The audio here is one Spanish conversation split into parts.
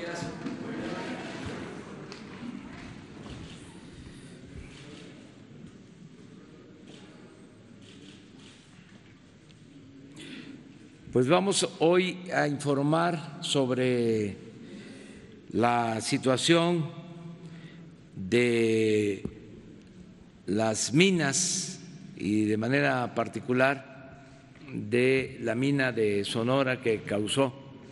Pues vamos hoy a informar sobre la situación de las minas y de manera particular de la mina de Sonora que causó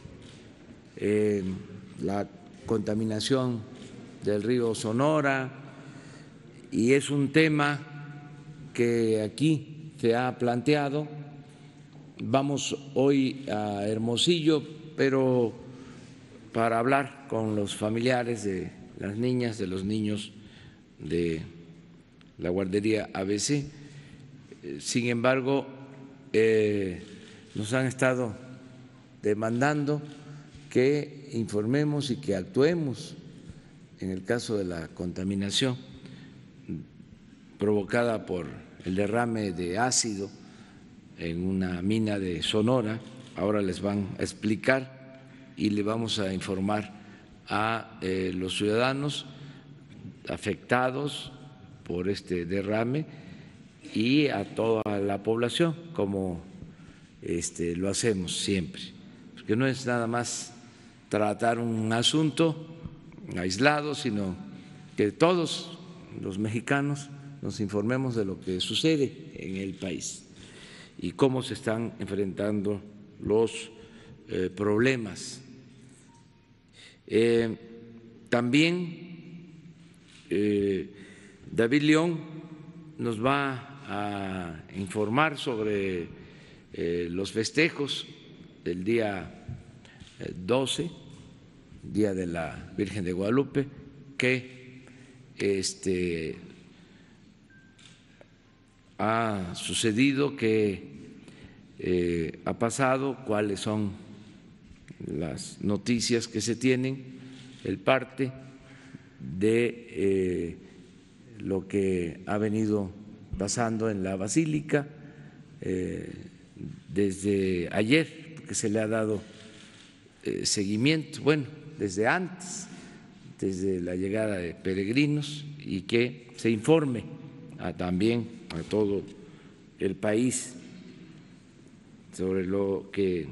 la contaminación del río Sonora, y es un tema que aquí se ha planteado. Vamos hoy a Hermosillo, pero para hablar con los familiares de las niñas, de los niños de la guardería ABC. Sin embargo, nos han estado demandando que informemos y que actuemos en el caso de la contaminación provocada por el derrame de ácido en una mina de Sonora. Ahora les van a explicar y le vamos a informar a los ciudadanos afectados por este derrame y a toda la población, como lo hacemos siempre, porque no es nada más tratar un asunto aislado, sino que todos los mexicanos nos informemos de lo que sucede en el país y cómo se están enfrentando los problemas. También David León nos va a informar sobre los festejos del día 12, Día de la Virgen de Guadalupe, que ha sucedido, que ha pasado, cuáles son las noticias que se tienen, el parte de lo que ha venido pasando en la Basílica desde ayer, porque se le ha dado seguimiento, bueno, desde antes, desde la llegada de peregrinos, y que se informe también a todo el país sobre lo que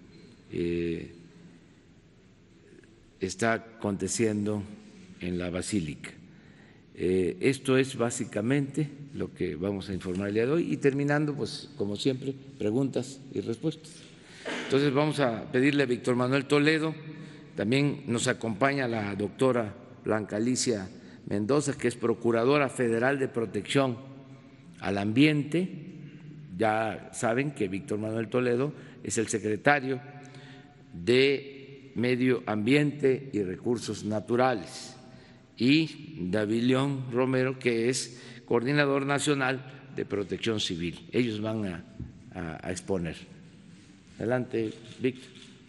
está aconteciendo en la Basílica. Esto es básicamente lo que vamos a informar el día de hoy, y terminando, pues como siempre, preguntas y respuestas. Entonces vamos a pedirle a Víctor Manuel Toledo. También nos acompaña la doctora Blanca Alicia Mendoza, que es Procuradora Federal de Protección al Ambiente. Ya saben que Víctor Manuel Toledo es el secretario de Medio Ambiente y Recursos Naturales, y David León Romero, que es Coordinador Nacional de Protección Civil. Ellos van a exponer. Adelante, Víctor.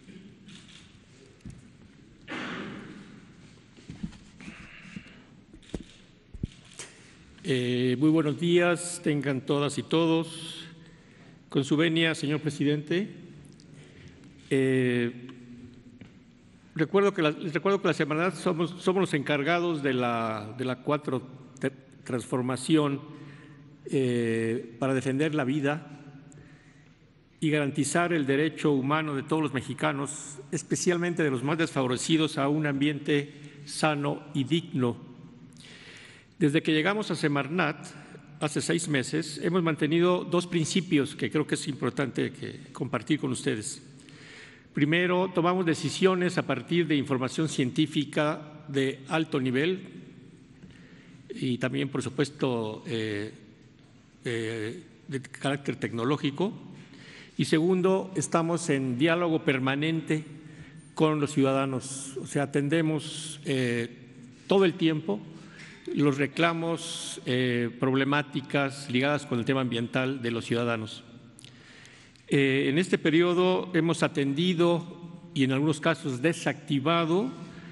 Muy buenos días, tengan todas y todos. Con su venia, señor presidente, les recuerdo que la Semarnat somos los encargados de la 4 transformación para defender la vida y garantizar el derecho humano de todos los mexicanos, especialmente de los más desfavorecidos, a un ambiente sano y digno. Desde que llegamos a Semarnat, hace 6 meses, hemos mantenido 2 principios que creo que es importante compartir con ustedes. Primero, tomamos decisiones a partir de información científica de alto nivel y también, por supuesto, de carácter tecnológico. Y segundo, estamos en diálogo permanente con los ciudadanos, o sea, atendemos todo el tiempo los reclamos, problemáticas ligadas con el tema ambiental de los ciudadanos. En este periodo hemos atendido y en algunos casos desactivado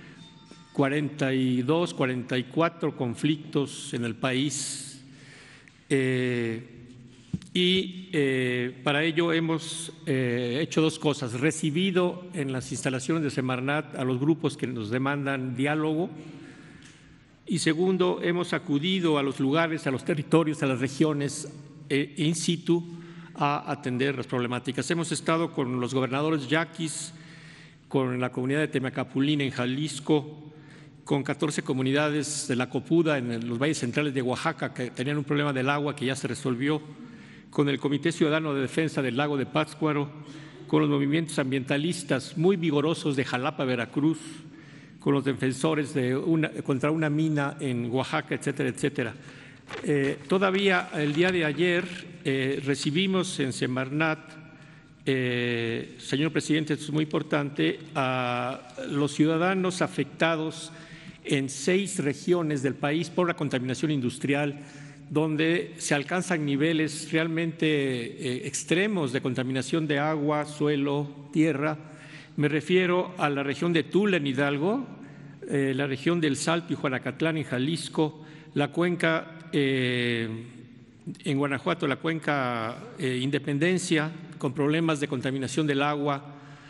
42, 44 conflictos en el país. y para ello hemos hecho dos cosas: recibido en las instalaciones de Semarnat a los grupos que nos demandan diálogo, y segundo, hemos acudido a los lugares, a los territorios, a las regiones in situ a atender las problemáticas. Hemos estado con los gobernadores yaquis, con la comunidad de Temacapulín en Jalisco, con 14 comunidades de la Copuda en los valles centrales de Oaxaca que tenían un problema del agua que ya se resolvió, con el Comité Ciudadano de Defensa del Lago de Pátzcuaro, con los movimientos ambientalistas muy vigorosos de Jalapa, Veracruz, con los defensores contra una mina en Oaxaca, etcétera, etcétera. Todavía el día de ayer recibimos en Semarnat, señor presidente, esto es muy importante, a los ciudadanos afectados en 6 regiones del país por la contaminación industrial, donde se alcanzan niveles realmente extremos de contaminación de agua, suelo, tierra. Me refiero a la región de Tula en Hidalgo, la región del Salto y Juanacatlán en Jalisco, la cuenca en Guanajuato, la cuenca Independencia, con problemas de contaminación del agua,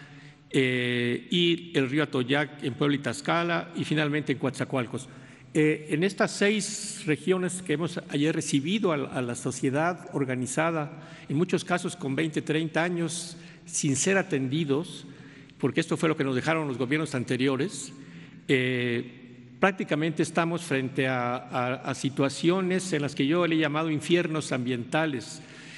y el río Atoyac en Puebla y Tlaxcala, y finalmente en Coatzacoalcos. En estas 6 regiones que hemos ayer recibido a la sociedad organizada, en muchos casos con 20, 30 años sin ser atendidos, porque esto fue lo que nos dejaron los gobiernos anteriores, prácticamente estamos frente a situaciones en las que yo le he llamado infiernos ambientales.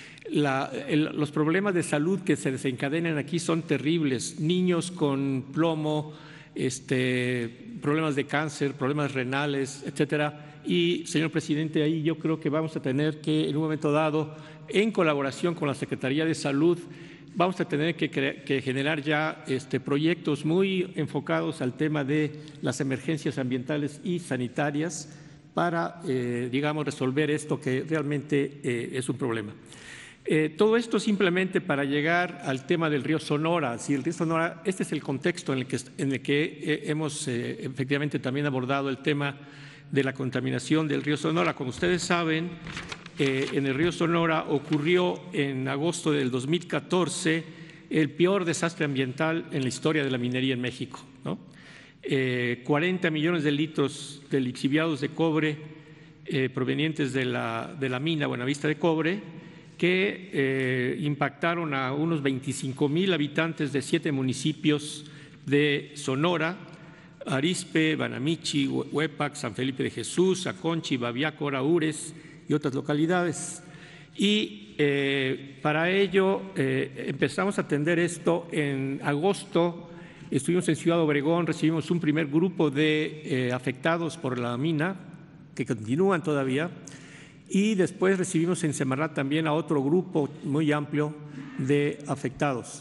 Los problemas de salud que se desencadenan aquí son terribles: niños con plomo, problemas de cáncer, problemas renales, etcétera. Y, señor presidente, ahí yo creo que vamos a tener que, en un momento dado, en colaboración con la Secretaría de Salud, vamos a tener que generar ya proyectos muy enfocados al tema de las emergencias ambientales y sanitarias para, digamos, resolver esto que realmente es un problema. Todo esto simplemente para llegar al tema del río Sonora. Si el río Sonora, este es el contexto en el que hemos efectivamente también abordado el tema de la contaminación del río Sonora. Como ustedes saben, en el río Sonora ocurrió en agosto del 2014 el peor desastre ambiental en la historia de la minería en México, ¿no? 40 millones de litros de lixiviados de cobre provenientes de la mina Buenavista de Cobre, que impactaron a unos 25,000 habitantes de 7 municipios de Sonora: Arizpe, Banamichi, Huepac, San Felipe de Jesús, Aconchi, Babiaco, Araúres y otras localidades. Y para ello empezamos a atender esto en agosto. Estuvimos en Ciudad Obregón, recibimos un primer grupo de afectados por la mina, que continúan todavía, y después recibimos en Semarnat también a otro grupo muy amplio de afectados.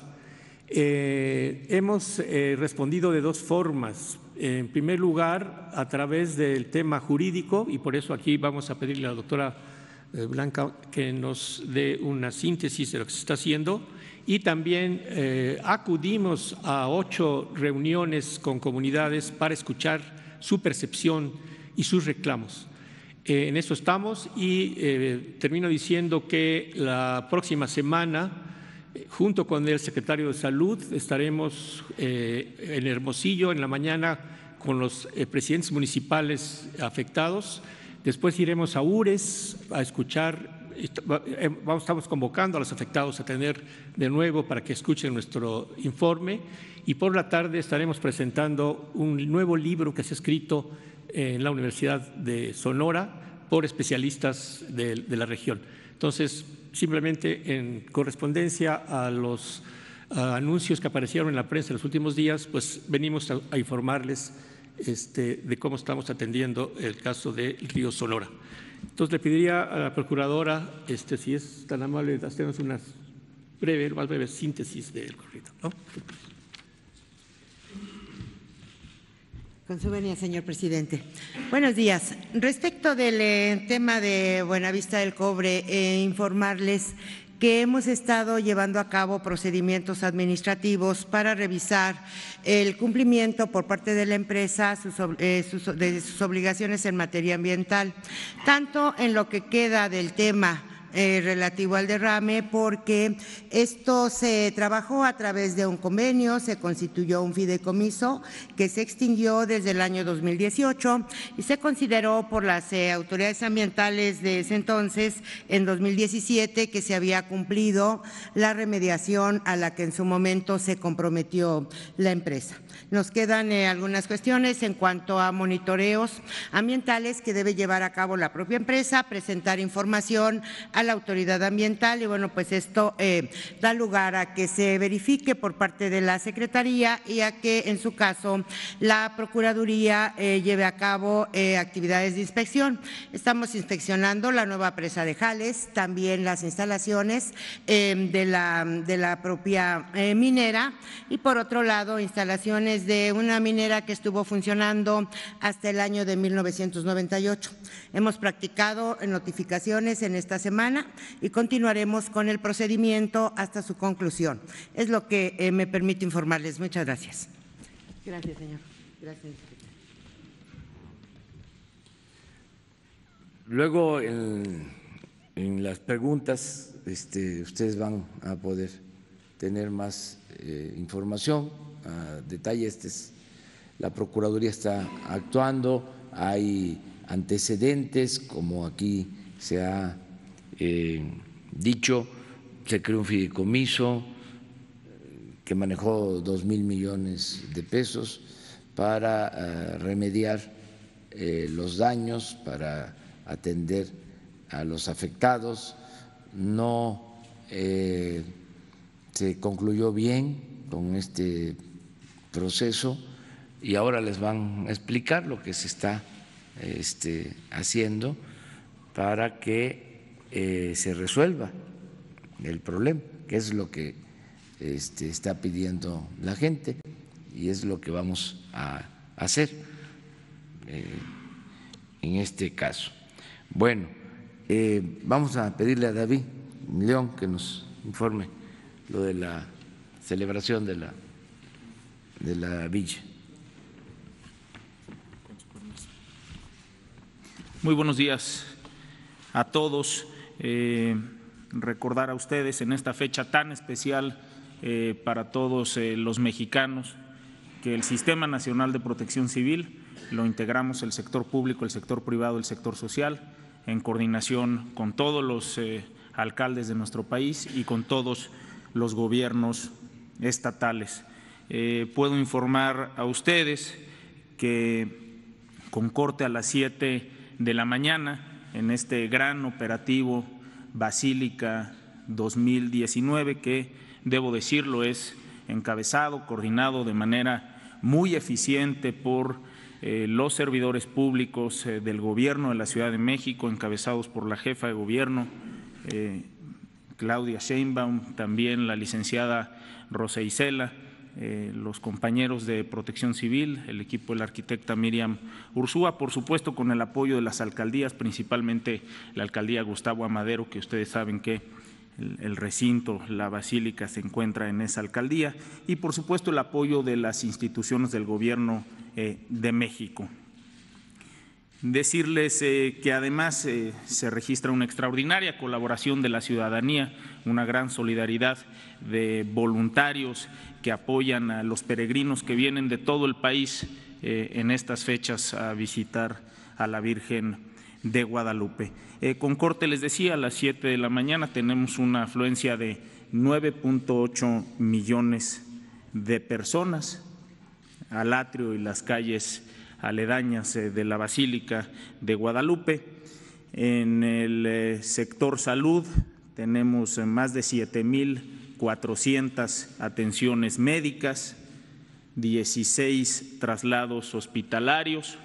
Hemos respondido de 2 formas. En primer lugar, a través del tema jurídico, y por eso aquí vamos a pedirle a la doctora Blanca que nos dé una síntesis de lo que se está haciendo, y también acudimos a 8 reuniones con comunidades para escuchar su percepción y sus reclamos. En eso estamos, y termino diciendo que la próxima semana, junto con el secretario de Salud, estaremos en Hermosillo en la mañana con los presidentes municipales afectados. Después iremos a Ures a escuchar. Estamos convocando a los afectados a tener de nuevo para que escuchen nuestro informe, y por la tarde estaremos presentando un nuevo libro que se ha escrito en la Universidad de Sonora por especialistas de la región. Entonces, simplemente en correspondencia a los anuncios que aparecieron en la prensa en los últimos días, pues venimos a informarles de cómo estamos atendiendo el caso del río Sonora. Entonces, le pediría a la procuradora, si es tan amable, de hacernos una más breve síntesis del corrido, ¿no? Con su venia, señor presidente. Buenos días. Respecto del tema de Buenavista del Cobre, informarles que hemos estado llevando a cabo procedimientos administrativos para revisar el cumplimiento por parte de la empresa de sus obligaciones en materia ambiental, tanto en lo que queda del tema relativo al derrame, porque esto se trabajó a través de un convenio, se constituyó un fideicomiso que se extinguió desde el año 2018 y se consideró por las autoridades ambientales de ese entonces, en 2017, que se había cumplido la remediación a la que en su momento se comprometió la empresa. Nos quedan algunas cuestiones en cuanto a monitoreos ambientales que debe llevar a cabo la propia empresa, presentar información a la autoridad ambiental y bueno, pues esto da lugar a que se verifique por parte de la Secretaría y a que en su caso la Procuraduría lleve a cabo actividades de inspección. Estamos inspeccionando la nueva presa de Jales, también las instalaciones de la propia minera y por otro lado instalaciones de una minera que estuvo funcionando hasta el año de 1998. Hemos practicado notificaciones en esta semana y continuaremos con el procedimiento hasta su conclusión. Es lo que me permite informarles. Muchas gracias. Gracias, señor. Gracias. Luego, en las preguntas, ustedes van a poder tener más información a detalle. La Procuraduría está actuando, hay antecedentes, como aquí se ha dicho, se creó un fideicomiso que manejó 2,000 millones de pesos para remediar los daños, para atender a los afectados. No se concluyó bien con este proceso y ahora les van a explicar lo que se está haciendo para que se resuelva el problema, que es lo que está pidiendo la gente y es lo que vamos a hacer en este caso. Bueno, vamos a pedirle a David León que nos informe lo de la celebración de la villa. Muy buenos días a todos. Recordar a ustedes en esta fecha tan especial para todos los mexicanos que el Sistema Nacional de Protección Civil lo integramos el sector público, el sector privado, el sector social, en coordinación con todos los alcaldes de nuestro país y con todos los gobiernos estatales. Puedo informar a ustedes que con corte a las 7 de la mañana en este gran operativo Basílica 2019 que, debo decirlo, es encabezado, coordinado de manera muy eficiente por los servidores públicos del Gobierno de la Ciudad de México, encabezados por la jefa de Gobierno, Claudia Sheinbaum, también la licenciada Rosa Isela, los compañeros de Protección Civil, el equipo de la arquitecta Miriam Ursúa, por supuesto con el apoyo de las alcaldías, principalmente la alcaldía Gustavo Amadero, que ustedes saben que el recinto, la basílica se encuentra en esa alcaldía, y por supuesto el apoyo de las instituciones del Gobierno de México. Decirles que además se registra una extraordinaria colaboración de la ciudadanía, una gran solidaridad de voluntarios que apoyan a los peregrinos que vienen de todo el país en estas fechas a visitar a la Virgen de Guadalupe. Con corte, les decía, a las 7 de la mañana tenemos una afluencia de 9.8 millones de personas al atrio y las calles aledañas de la Basílica de Guadalupe. En el sector salud tenemos más de 7.400 atenciones médicas, 16 traslados hospitalarios,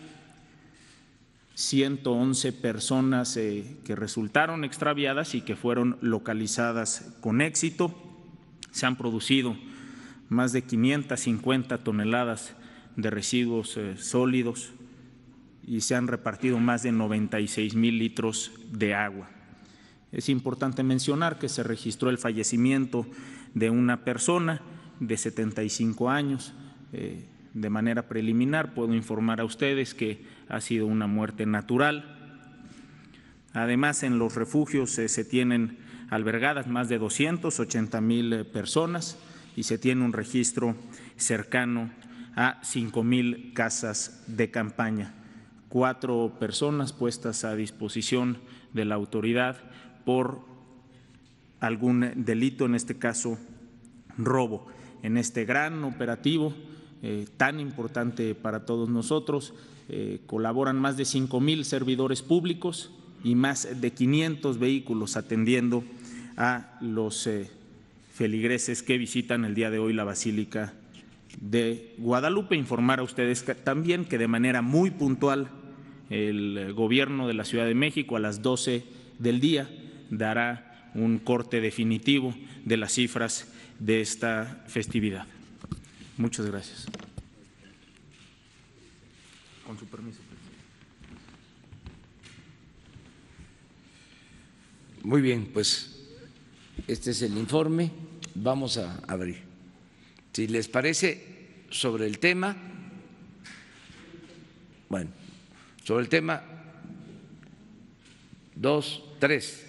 111 personas que resultaron extraviadas y que fueron localizadas con éxito. Se han producido más de 550 toneladas de residuos sólidos y se han repartido más de 96,000 litros de agua. Es importante mencionar que se registró el fallecimiento de una persona de 75 años. De manera preliminar puedo informar a ustedes que ha sido una muerte natural. Además, en los refugios se tienen albergadas más de 280,000 personas y se tiene un registro cercano a 5,000 casas de campaña. 4 personas puestas a disposición de la autoridad por algún delito, en este caso robo. En este gran operativo tan importante para todos nosotros, colaboran más de 5,000 servidores públicos y más de 500 vehículos atendiendo a los feligreses que visitan el día de hoy la Basílica de Guadalupe. Informar a ustedes también que de manera muy puntual el Gobierno de la Ciudad de México a las 12 del día dará un corte definitivo de las cifras de esta festividad. Muchas gracias. Con su permiso. Muy bien, pues este es el informe. Vamos a abrir. Si les parece, sobre el tema, bueno, sobre el tema 2, 3.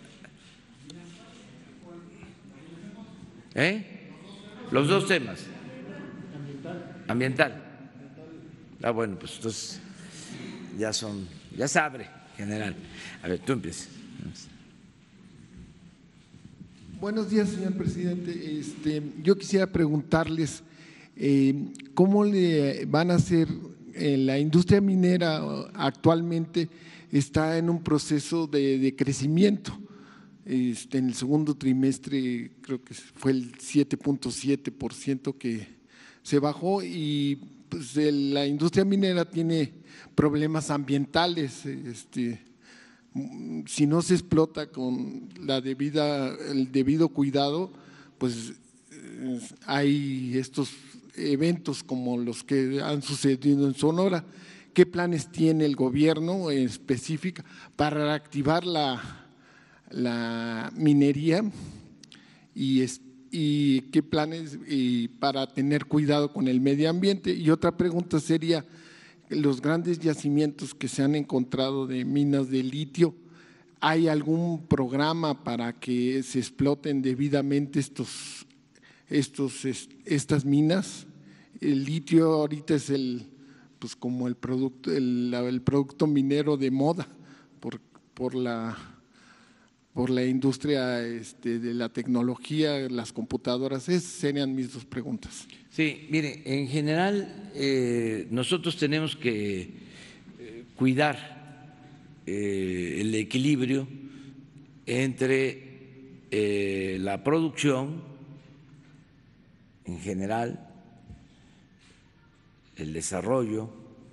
Los dos temas. Ambiental. Bueno, pues entonces ya se abre, general. A ver, tú empiezas. Buenos días, señor presidente. Yo quisiera preguntarles cómo le van a hacer. La industria minera actualmente está en un proceso de crecimiento. En el segundo trimestre creo que fue el 7.7% que se bajó y pues la industria minera tiene problemas ambientales. Si no se explota con el debido cuidado, pues hay estos eventos como los que han sucedido en Sonora. ¿Qué planes tiene el gobierno en específico para reactivar la minería y qué planes para tener cuidado con el medio ambiente? Y otra pregunta sería, los grandes yacimientos que se han encontrado de minas de litio, ¿hay algún programa para que se exploten debidamente estas minas? El litio ahorita es como el producto minero de moda por la industria de la tecnología, las computadoras. Esas serían mis dos preguntas. Sí, mire, en general nosotros tenemos que cuidar el equilibrio entre la producción en general, el desarrollo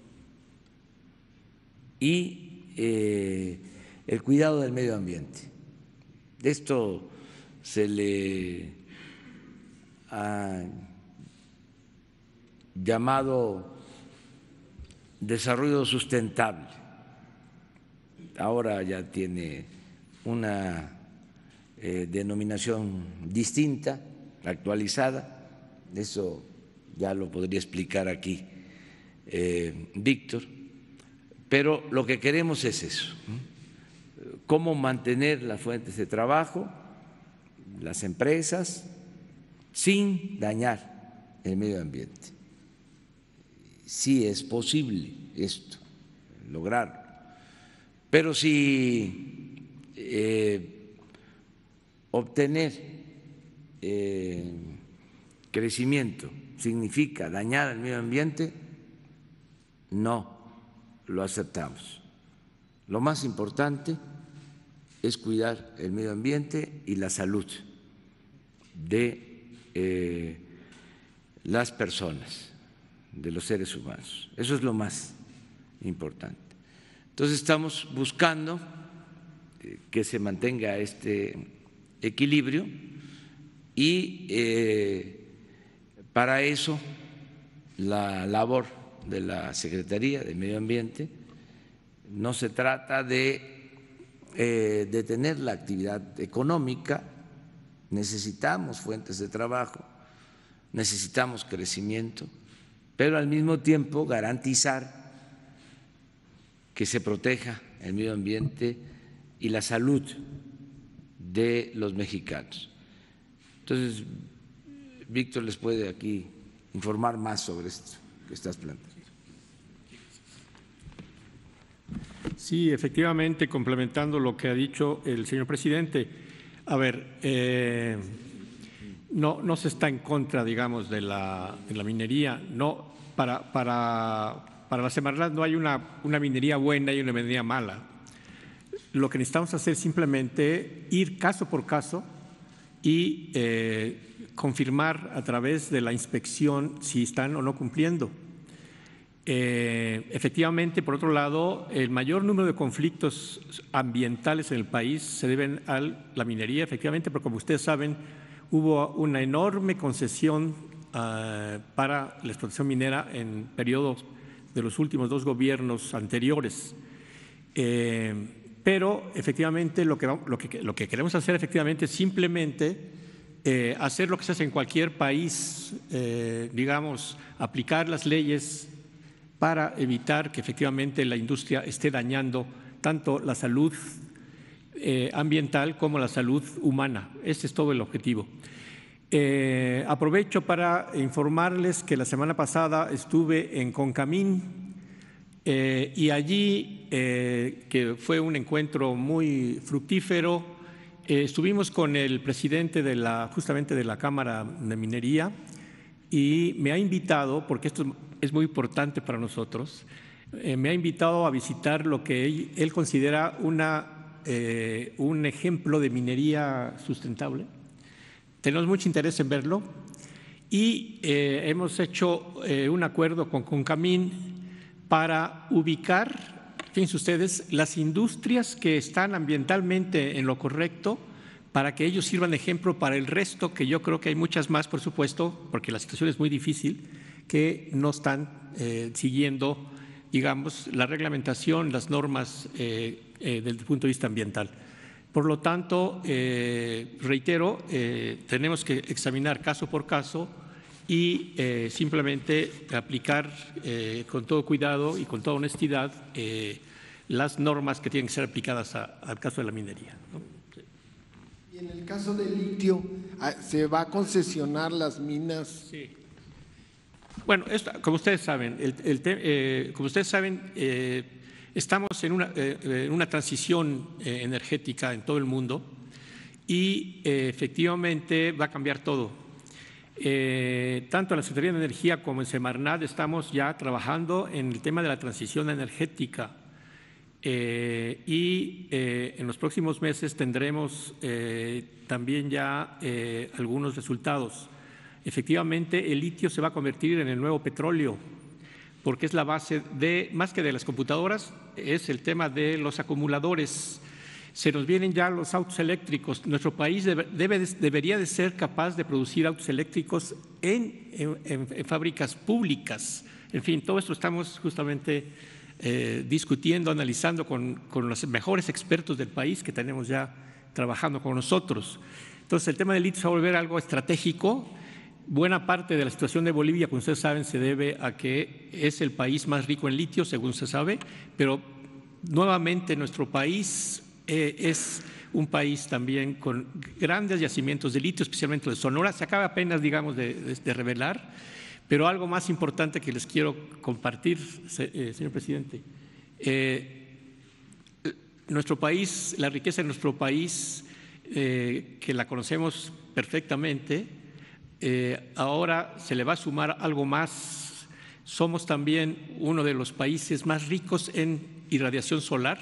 y el cuidado del medio ambiente. Esto se le ha llamado desarrollo sustentable. Ahora ya tiene una denominación distinta, actualizada. Eso ya lo podría explicar aquí Víctor, pero lo que queremos es eso, cómo mantener las fuentes de trabajo, las empresas, sin dañar el medio ambiente. Sí es posible esto, lograrlo, pero si obtener crecimiento significa dañar el medio ambiente, no lo aceptamos. Lo más importante es cuidar el medio ambiente y la salud de las personas, de los seres humanos. Eso es lo más importante. Entonces estamos buscando que se mantenga este equilibrio y para eso la labor de la Secretaría de Medio Ambiente no se trata de detener la actividad económica. Necesitamos fuentes de trabajo, necesitamos crecimiento, pero al mismo tiempo garantizar que se proteja el medio ambiente, y la salud de los mexicanos. Entonces, Víctor les puede aquí informar más sobre esto que estás planteando. Sí, efectivamente, complementando lo que ha dicho el señor presidente. A ver, no se está en contra, digamos, de la minería. No, para la Semarnat no hay una minería buena y una minería mala. Lo que necesitamos hacer es simplemente ir caso por caso y confirmar a través de la inspección si están o no cumpliendo. Efectivamente, por otro lado, el mayor número de conflictos ambientales en el país se deben a la minería, efectivamente, porque como ustedes saben, hubo una enorme concesión para la explotación minera en periodos de los últimos 2 gobiernos anteriores. Pero efectivamente lo que queremos hacer efectivamente es simplemente hacer lo que se hace en cualquier país, digamos, aplicar las leyes para evitar que efectivamente la industria esté dañando tanto la salud ambiental como la salud humana. Ese es todo el objetivo. Aprovecho para informarles que la semana pasada estuve en Concamín y allí, que fue un encuentro muy fructífero, estuvimos con el presidente justamente de la Cámara de Minería y me ha invitado, porque esto es muy importante para nosotros, me ha invitado a visitar lo que él considera un ejemplo de minería sustentable. Tenemos mucho interés en verlo y hemos hecho un acuerdo con Concamín para ubicar, fíjense ustedes, las industrias que están ambientalmente en lo correcto para que ellos sirvan de ejemplo para el resto, que yo creo que hay muchas más, por supuesto, porque la situación es muy difícil, que no están siguiendo, digamos, la reglamentación, las normas desde el punto de vista ambiental. Por lo tanto, reitero, tenemos que examinar caso por caso y simplemente aplicar con todo cuidado y con toda honestidad las normas que tienen que ser aplicadas al caso de la minería, ¿no? Y en el caso del litio, ¿se va a concesionar las minas? Sí. Bueno, como ustedes saben, estamos en una transición energética en todo el mundo y efectivamente va a cambiar todo. Tanto en la Secretaría de Energía como en Semarnat estamos ya trabajando en el tema de la transición energética y en los próximos meses tendremos también ya algunos resultados. Efectivamente, el litio se va a convertir en el nuevo petróleo, porque es la base más que de las computadoras, es el tema de los acumuladores. Se nos vienen ya los autos eléctricos. Nuestro país debería de ser capaz de producir autos eléctricos en fábricas públicas. En fin, todo esto estamos justamente discutiendo, analizando con los mejores expertos del país que tenemos ya trabajando con nosotros. Entonces, el tema del litio se va a volver algo estratégico. Buena parte de la situación de Bolivia, como ustedes saben, se debe a que es el país más rico en litio, según se sabe, pero nuevamente nuestro país es un país también con grandes yacimientos de litio, especialmente de Sonora. Se acaba apenas, digamos, de revelar, pero algo más importante que les quiero compartir, señor presidente. Nuestro país, la riqueza de nuestro país, que la conocemos perfectamente, ahora se le va a sumar algo más. Somos también uno de los países más ricos en irradiación solar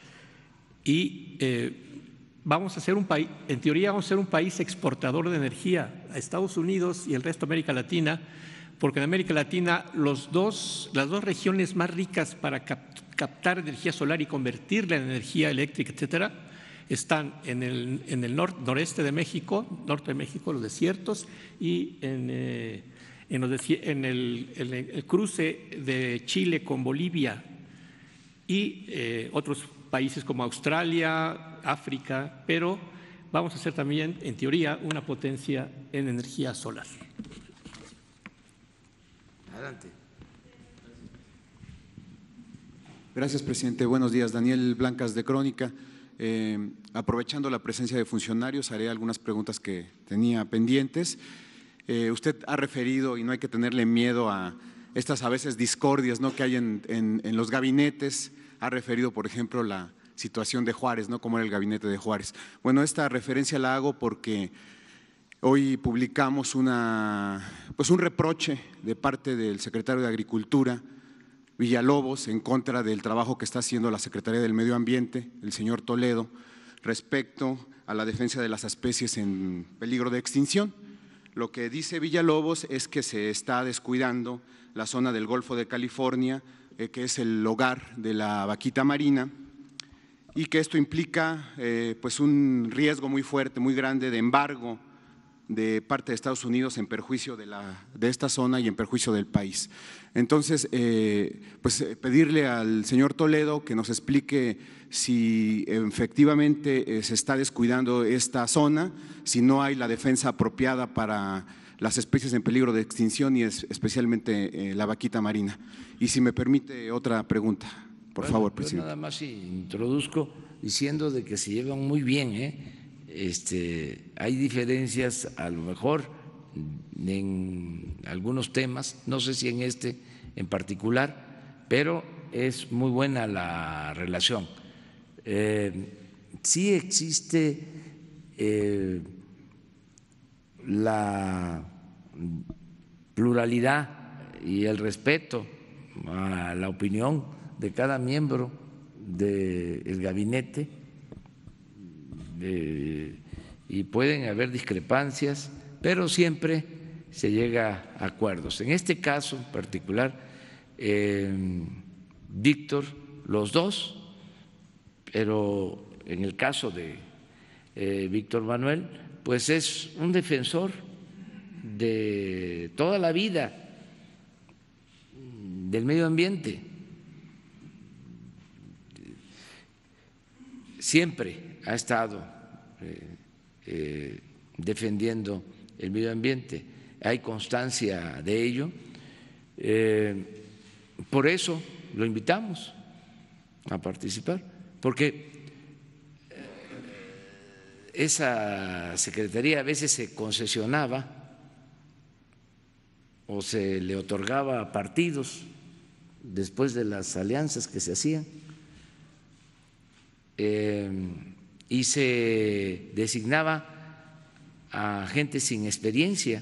y vamos a ser un país, en teoría vamos a ser un país exportador de energía a Estados Unidos y el resto de América Latina, porque en América Latina las dos regiones más ricas para captar energía solar y convertirla en energía eléctrica, etcétera, están en el noreste de México, norte de México, los desiertos, y en el cruce de Chile con Bolivia y otros países como Australia, África, pero vamos a ser también, en teoría, una potencia en energía solar. Adelante. Gracias, presidente. Buenos días. Daniel Blancas, de Crónica. Aprovechando la presencia de funcionarios, haré algunas preguntas que tenía pendientes. Usted ha referido, y no hay que tenerle miedo a estas a veces discordias, ¿no?, que hay en los gabinetes. Ha referido, por ejemplo, la situación de Juárez, ¿no?, cómo era el gabinete de Juárez. Bueno, esta referencia la hago porque hoy publicamos un reproche de parte del secretario de Agricultura, Villalobos, en contra del trabajo que está haciendo la Secretaría del Medio Ambiente, el señor Toledo, respecto a la defensa de las especies en peligro de extinción. Lo que dice Villalobos es que se está descuidando la zona del Golfo de California, que es el hogar de la vaquita marina, y que esto implica pues un riesgo muy fuerte, muy grande de embargo de parte de Estados Unidos en perjuicio de esta zona y en perjuicio del país. Entonces, pues pedirle al señor Toledo que nos explique si efectivamente se está descuidando esta zona, si no hay la defensa apropiada para las especies en peligro de extinción y especialmente la vaquita marina. Y si me permite otra pregunta, por favor, presidente. Nada más introduzco diciendo de que se llevan muy bien, hay diferencias a lo mejor en algunos temas, no sé si en este en particular, pero es muy buena la relación. Sí existe la pluralidad y el respeto a la opinión de cada miembro del gabinete, y pueden haber discrepancias, pero siempre se llega a acuerdos. En este caso en particular, Víctor, los dos, pero en el caso de Víctor Manuel, pues es un defensor de toda la vida del medio ambiente. Siempre ha estado defendiendo el medio ambiente, hay constancia de ello, por eso lo invitamos a participar, porque esa secretaría a veces se concesionaba o se le otorgaba a partidos después de las alianzas que se hacían, y se designaba a gente sin experiencia,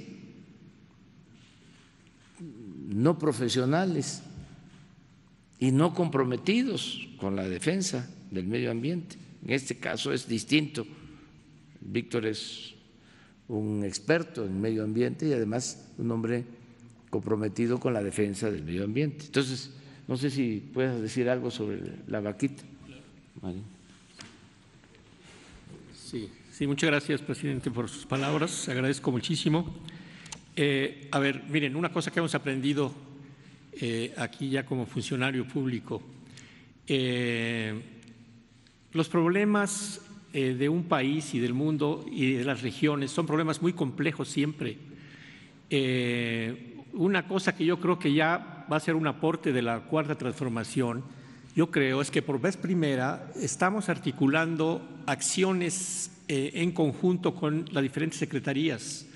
no profesionales y no comprometidos con la defensa del medio ambiente. En este caso es distinto. Víctor es un experto en medio ambiente y además un hombre comprometido con la defensa del medio ambiente. Entonces, no sé si puedes decir algo sobre la vaquita. Vale. Sí, muchas gracias, presidente, por sus palabras. Agradezco muchísimo. A ver, miren, una cosa que hemos aprendido aquí ya como funcionario público, los problemas de un país y del mundo y de las regiones son problemas muy complejos siempre. Una cosa que yo creo que ya va a ser un aporte de la Cuarta Transformación, yo creo, es que por vez primera estamos articulando acciones en conjunto con las diferentes secretarías.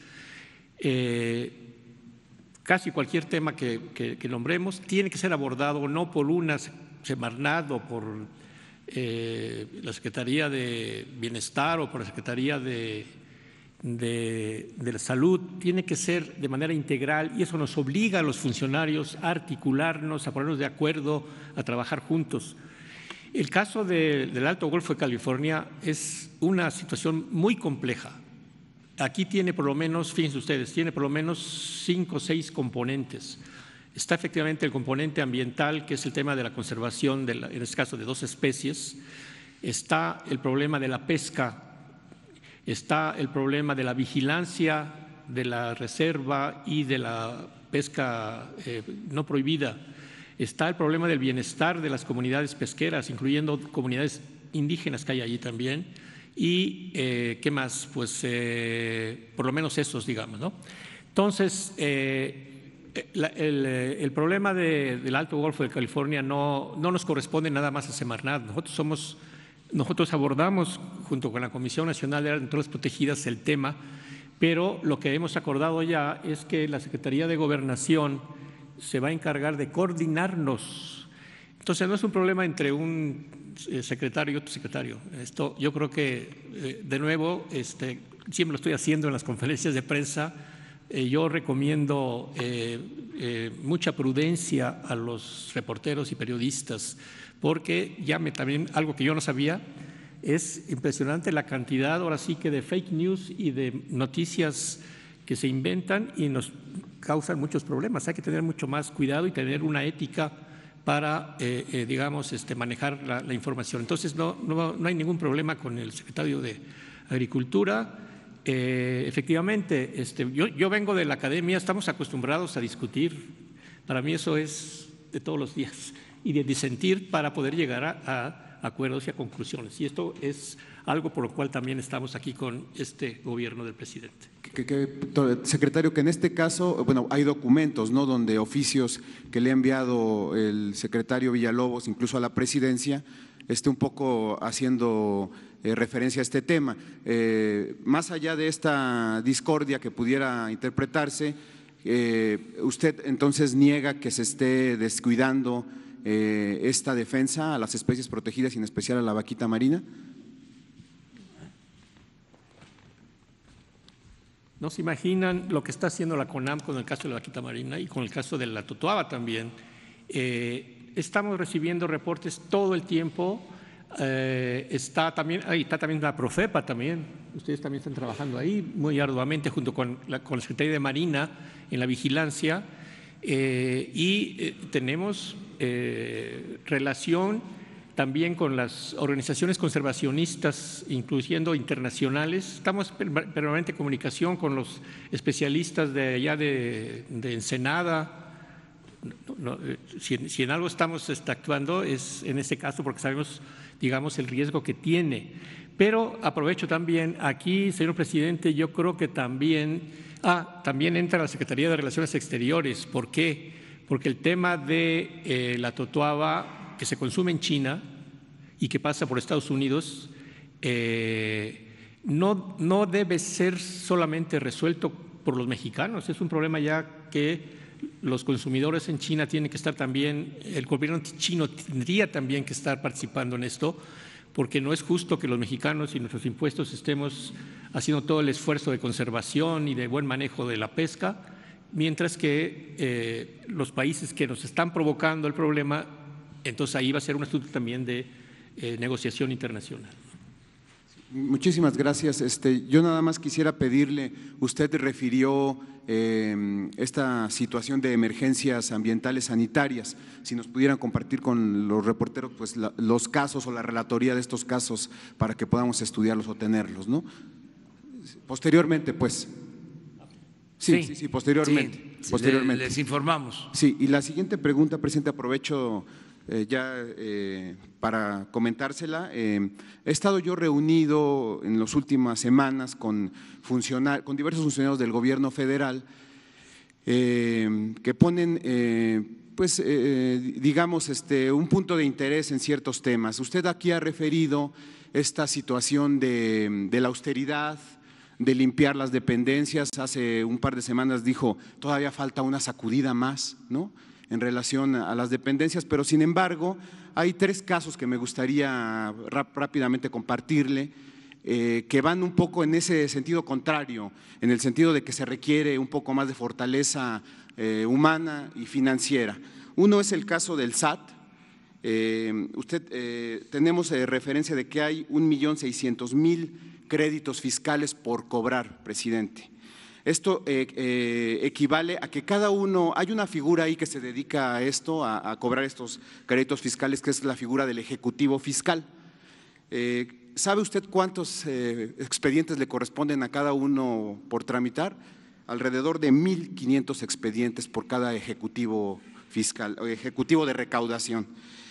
Casi cualquier tema que nombremos tiene que ser abordado no por una Semarnat o por la Secretaría de Bienestar o por la Secretaría de la Salud, tiene que ser de manera integral, y eso nos obliga a los funcionarios a articularnos, a ponernos de acuerdo, a trabajar juntos. El caso del Alto Golfo de California es una situación muy compleja. Aquí tiene por lo menos, fíjense ustedes, tiene por lo menos 5 o 6 componentes. Está efectivamente el componente ambiental, que es el tema de la conservación, en este caso de 2 especies. Está el problema de la pesca, está el problema de la vigilancia de la reserva y de la pesca no prohibida. Está el problema del bienestar de las comunidades pesqueras, incluyendo comunidades indígenas que hay allí también. Y, ¿qué más? Pues por lo menos esos, digamos, ¿no? Entonces, el problema del Alto Golfo de California no nos corresponde nada más a Semarnat. Nosotros somos nosotros abordamos junto con la Comisión Nacional de Áreas Protegidas el tema, pero lo que hemos acordado ya es que la Secretaría de Gobernación se va a encargar de coordinarnos. Entonces no es un problema entre un secretario y otro secretario. Esto yo creo que, de nuevo, siempre lo estoy haciendo en las conferencias de prensa. Yo recomiendo mucha prudencia a los reporteros y periodistas, porque también algo que yo no sabía, es impresionante la cantidad ahora sí que de fake news y de noticias que se inventan y nos causan muchos problemas. Hay que tener mucho más cuidado y tener una ética para, digamos, manejar la información. Entonces no hay ningún problema con el secretario de Agricultura. Efectivamente, yo vengo de la academia, estamos acostumbrados a discutir. Para mí eso es de todos los días, y de disentir para poder llegar a acuerdos y a conclusiones. Y esto es algo por lo cual también estamos aquí con este gobierno del presidente. Secretario, que en este caso, bueno, hay documentos, ¿no?, donde oficios que le ha enviado el secretario Villalobos, incluso a la presidencia, un poco haciendo referencia a este tema. Más allá de esta discordia que pudiera interpretarse, ¿usted entonces niega que se esté descuidando esta defensa a las especies protegidas y en especial a la vaquita marina? No se imaginan lo que está haciendo la CONAM con el caso de la vaquita marina y con el caso de la totoaba también. Estamos recibiendo reportes todo el tiempo. Está también la Profepa también. Ustedes también están trabajando ahí muy arduamente junto con la Secretaría de Marina en la vigilancia. Y tenemos relación también con las organizaciones conservacionistas, incluyendo internacionales. Estamos permanente en comunicación con los especialistas de allá de Ensenada. Si en algo estamos actuando es en este caso porque sabemos, digamos, el riesgo que tiene. Pero aprovecho también aquí, señor presidente, yo creo que también entra la Secretaría de Relaciones Exteriores. ¿Por qué? Porque el tema de la totoaba que se consume en China y que pasa por Estados Unidos no debe ser solamente resuelto por los mexicanos. Es un problema ya que los consumidores en China tienen que estar también, el gobierno chino tendría también que estar participando en esto, porque no es justo que los mexicanos y nuestros impuestos estemos haciendo todo el esfuerzo de conservación y de buen manejo de la pesca, mientras que los países que nos están provocando el problema, entonces ahí va a ser un asunto también de negociación internacional. Muchísimas gracias. Yo nada más quisiera pedirle, usted refirió esta situación de emergencias ambientales sanitarias, si nos pudieran compartir con los reporteros pues los casos o la relatoría de estos casos para que podamos estudiarlos o tenerlos, ¿no? Posteriormente, pues. Sí, posteriormente. Sí, posteriormente. Les informamos. Sí, y la siguiente pregunta, presidente, aprovecho para comentársela. He estado yo reunido en las últimas semanas con diversos funcionarios del gobierno federal que ponen, digamos, un punto de interés en ciertos temas. Usted aquí ha referido esta situación de la austeridad, de limpiar las dependencias. Hace un par de semanas dijo, todavía falta una sacudida más, ¿no?, en relación a las dependencias, pero sin embargo hay tres casos que me gustaría rápidamente compartirle que van un poco en ese sentido contrario, en el sentido de que se requiere un poco más de fortaleza humana y financiera. Uno es el caso del SAT. Tenemos referencia de que hay 1.600.000 créditos fiscales por cobrar, presidente. Esto equivale a que cada uno, hay una figura ahí que se dedica a esto, a cobrar estos créditos fiscales, que es la figura del ejecutivo fiscal. ¿Sabe usted cuántos expedientes le corresponden a cada uno por tramitar? Alrededor de 1.500 expedientes por cada ejecutivo fiscal o ejecutivo de recaudación.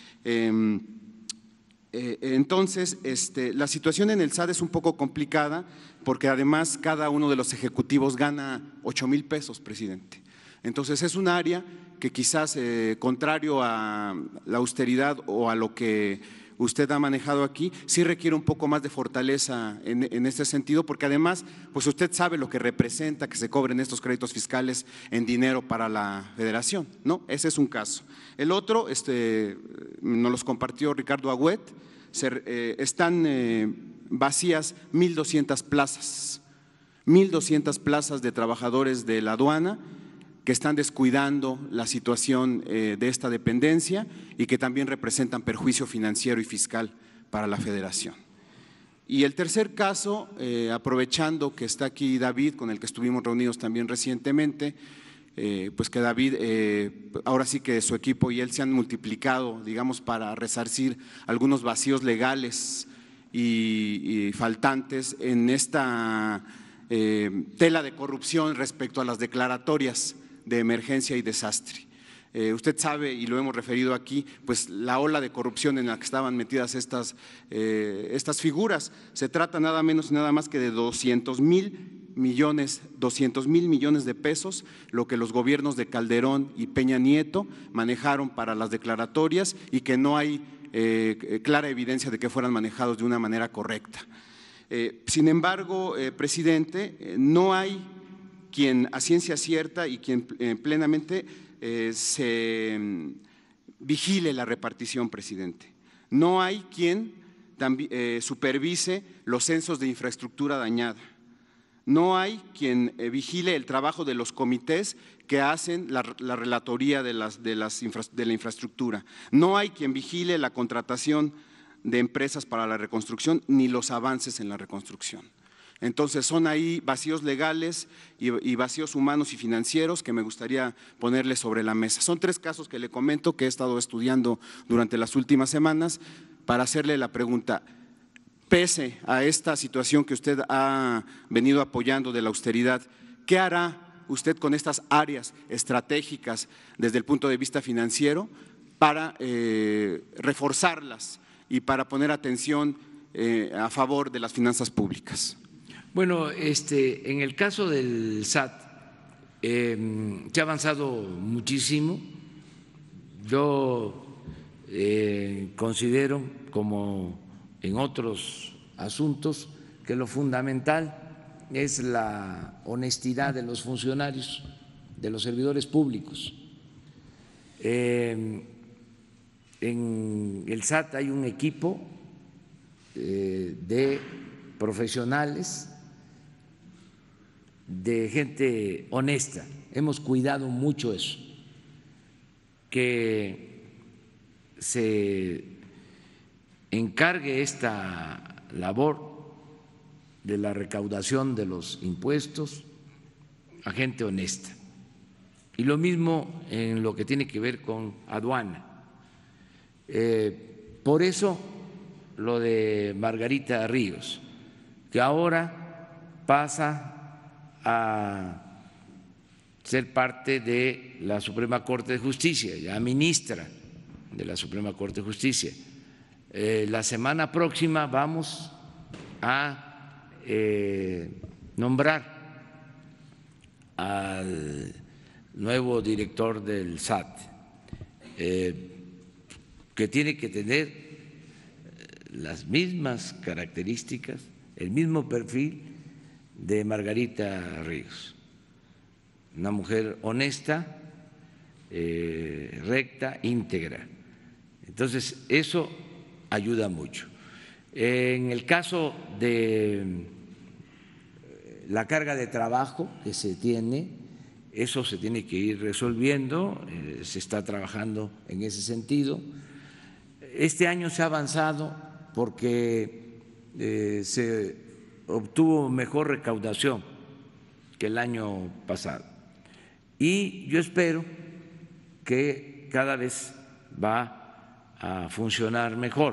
Entonces, la situación en el SAT es un poco complicada porque además cada uno de los ejecutivos gana 8,000 pesos, presidente. Entonces es un área que quizás, contrario a la austeridad o a lo que usted ha manejado aquí, sí requiere un poco más de fortaleza en este sentido, porque además, pues usted sabe lo que representa que se cobren estos créditos fiscales en dinero para la Federación, ¿no? Ese es un caso. El otro, nos los compartió Ricardo Agüet, están vacías 1,200 plazas, 1,200 plazas de trabajadores de la aduana que están descuidando la situación de esta dependencia y que también representan perjuicio financiero y fiscal para la Federación. Y el tercer caso, aprovechando que está aquí David, con el que estuvimos reunidos también recientemente, pues que David, ahora sí que su equipo y él se han multiplicado, digamos, para resarcir algunos vacíos legales y faltantes en esta tela de corrupción respecto a las declaratorias de emergencia y desastre. Usted sabe, y lo hemos referido aquí, pues la ola de corrupción en la que estaban metidas estas figuras. Se trata nada menos y nada más que de 200,000 millones de pesos, lo que los gobiernos de Calderón y Peña Nieto manejaron para las declaratorias y que no hay clara evidencia de que fueran manejados de una manera correcta. Sin embargo, presidente, no hay quien a ciencia cierta y quien plenamente se vigile la repartición, presidente. No hay quien supervise los censos de infraestructura dañada. No hay quien vigile el trabajo de los comités que hacen la relatoría de la infraestructura. No hay quien vigile la contratación de empresas para la reconstrucción ni los avances en la reconstrucción. Entonces son ahí vacíos legales y vacíos humanos y financieros que me gustaría ponerle sobre la mesa. Son 3 casos que le comento que he estado estudiando durante las últimas semanas para hacerle la pregunta. Pese a esta situación que usted ha venido apoyando de la austeridad, ¿qué hará usted con estas áreas estratégicas desde el punto de vista financiero para reforzarlas y para poner atención a favor de las finanzas públicas? Bueno, en el caso del SAT se ha avanzado muchísimo. Yo considero, como en otros asuntos, que lo fundamental es la honestidad de los funcionarios, de los servidores públicos. En el SAT hay un equipo de profesionales, de gente honesta. Hemos cuidado mucho eso, que se encargue esta labor de la recaudación de los impuestos a gente honesta. Y lo mismo en lo que tiene que ver con aduana. Por eso lo de Margarita Ríos, que ahora pasa a ser parte de la Suprema Corte de Justicia, ya ministra de la Suprema Corte de Justicia. La semana próxima vamos a nombrar al nuevo director del SAT, que tiene que tener las mismas características, el mismo perfil de Margarita Ríos, una mujer honesta, recta, íntegra. Entonces, eso ayuda mucho. En el caso de la carga de trabajo que se tiene, eso se tiene que ir resolviendo, se está trabajando en ese sentido. Este año se ha avanzado porque se obtuvo mejor recaudación que el año pasado y yo espero que cada vez va a funcionar mejor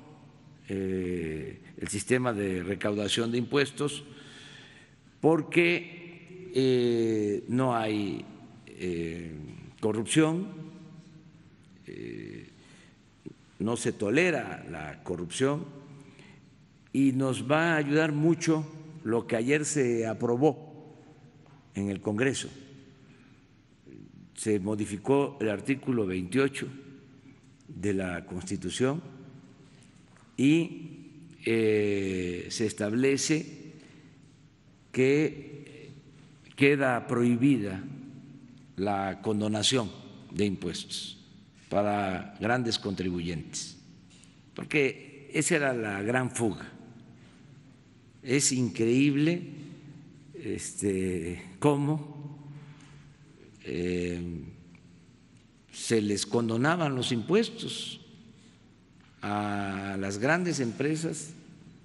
el sistema de recaudación de impuestos, porque no hay corrupción, no se tolera la corrupción. Y nos va a ayudar mucho lo que ayer se aprobó en el Congreso. Se modificó el artículo 28 de la Constitución y se establece que queda prohibida la condonación de impuestos para grandes contribuyentes, porque esa era la gran fuga. Es increíble cómo se les condonaban los impuestos a las grandes empresas,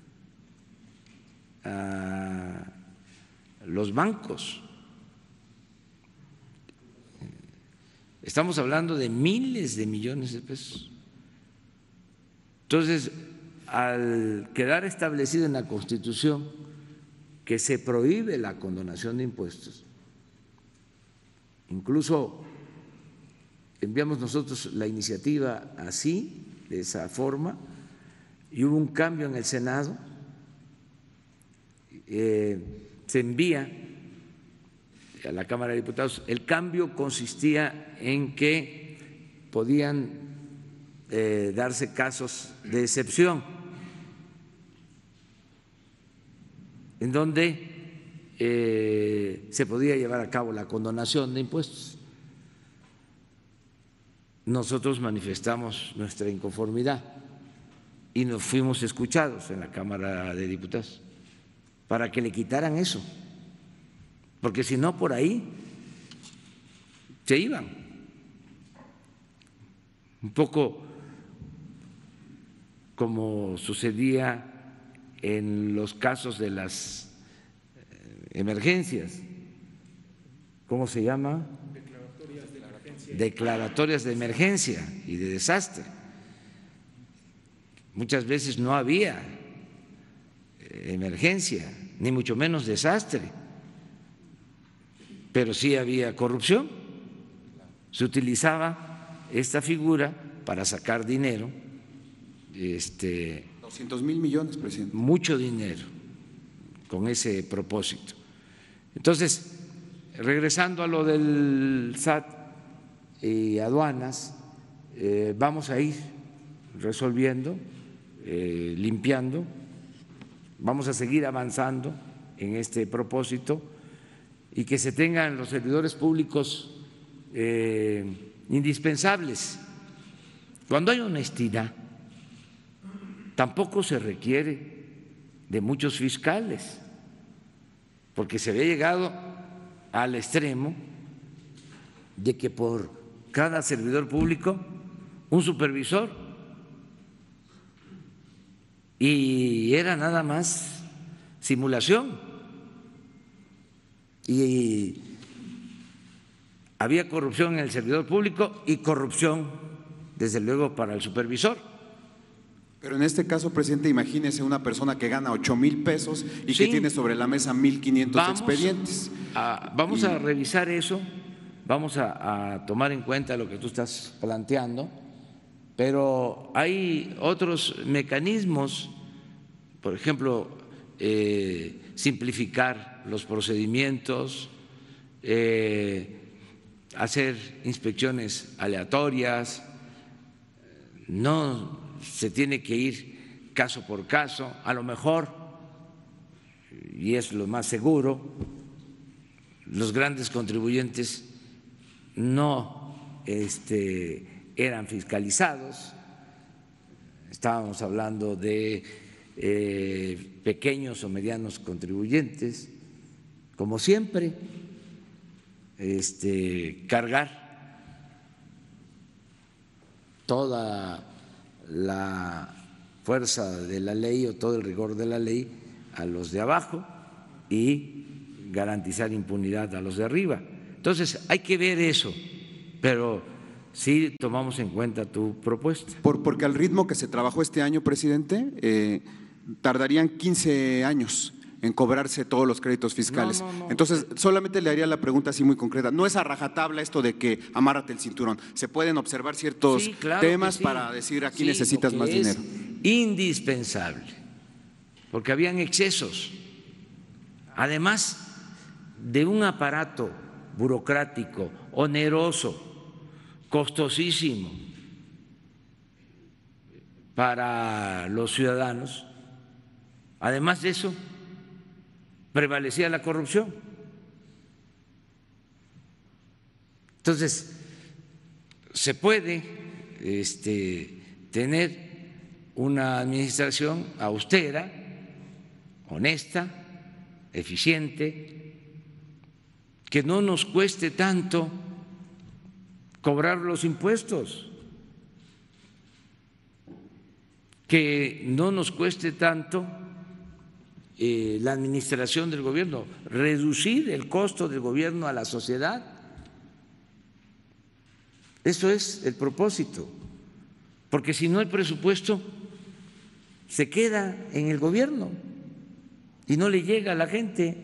a los bancos. Estamos hablando de miles de millones de pesos. Entonces, al quedar establecido en la Constitución que se prohíbe la condonación de impuestos, incluso enviamos nosotros la iniciativa así, de esa forma, y hubo un cambio en el Senado, se envía a la Cámara de Diputados. El cambio consistía en que podían darse casos de excepción, en donde se podía llevar a cabo la condonación de impuestos. Nosotros manifestamos nuestra inconformidad y nos fuimos escuchados en la Cámara de Diputados para que le quitaran eso, porque si no, por ahí se iban. Un poco como sucedía en los casos de las emergencias. ¿Cómo se llama? Declaratorias de emergencia y de desastre. Muchas veces no había emergencia, ni mucho menos desastre, pero sí había corrupción. Se utilizaba esta figura para sacar dinero, 200,000 millones, presidente. Mucho dinero con ese propósito. Entonces, regresando a lo del SAT y aduanas, vamos a ir resolviendo, limpiando, vamos a seguir avanzando en este propósito y que se tengan los servidores públicos indispensables. Cuando hay honestidad, tampoco se requiere de muchos fiscales, porque se había llegado al extremo de que por cada servidor público un supervisor, y era nada más simulación, y había corrupción en el servidor público y corrupción, desde luego, para el supervisor. Pero en este caso, presidente, imagínese una persona que gana 8,000 pesos y Sí. que tiene sobre la mesa 1,500 expedientes. Vamos a revisar eso, vamos a tomar en cuenta lo que tú estás planteando, pero hay otros mecanismos, por ejemplo, simplificar los procedimientos, hacer inspecciones aleatorias, no se tiene que ir caso por caso, a lo mejor, y es lo más seguro, los grandes contribuyentes no eran fiscalizados, estábamos hablando de pequeños o medianos contribuyentes, como siempre, cargar toda la fuerza de la ley o todo el rigor de la ley a los de abajo y garantizar impunidad a los de arriba. Entonces, hay que ver eso, pero sí tomamos en cuenta tu propuesta. Porque al ritmo que se trabajó este año, presidente, tardarían 15 años en cobrarse todos los créditos fiscales. No. Entonces, solamente le haría la pregunta así muy concreta. No es a rajatabla esto de que amárrate el cinturón. Se pueden observar ciertos Sí, claro temas que sí. para decir aquí Sí, necesitas porque más dinero. es indispensable, porque habían excesos, además de un aparato burocrático, oneroso, costosísimo, para los ciudadanos. Además de eso, prevalecía la corrupción. Entonces, se puede tener una administración austera, honesta, eficiente, que no nos cueste tanto cobrar los impuestos, que no nos cueste tanto la administración del gobierno, reducir el costo del gobierno a la sociedad. Eso es el propósito, porque si no el presupuesto se queda en el gobierno y no le llega a la gente.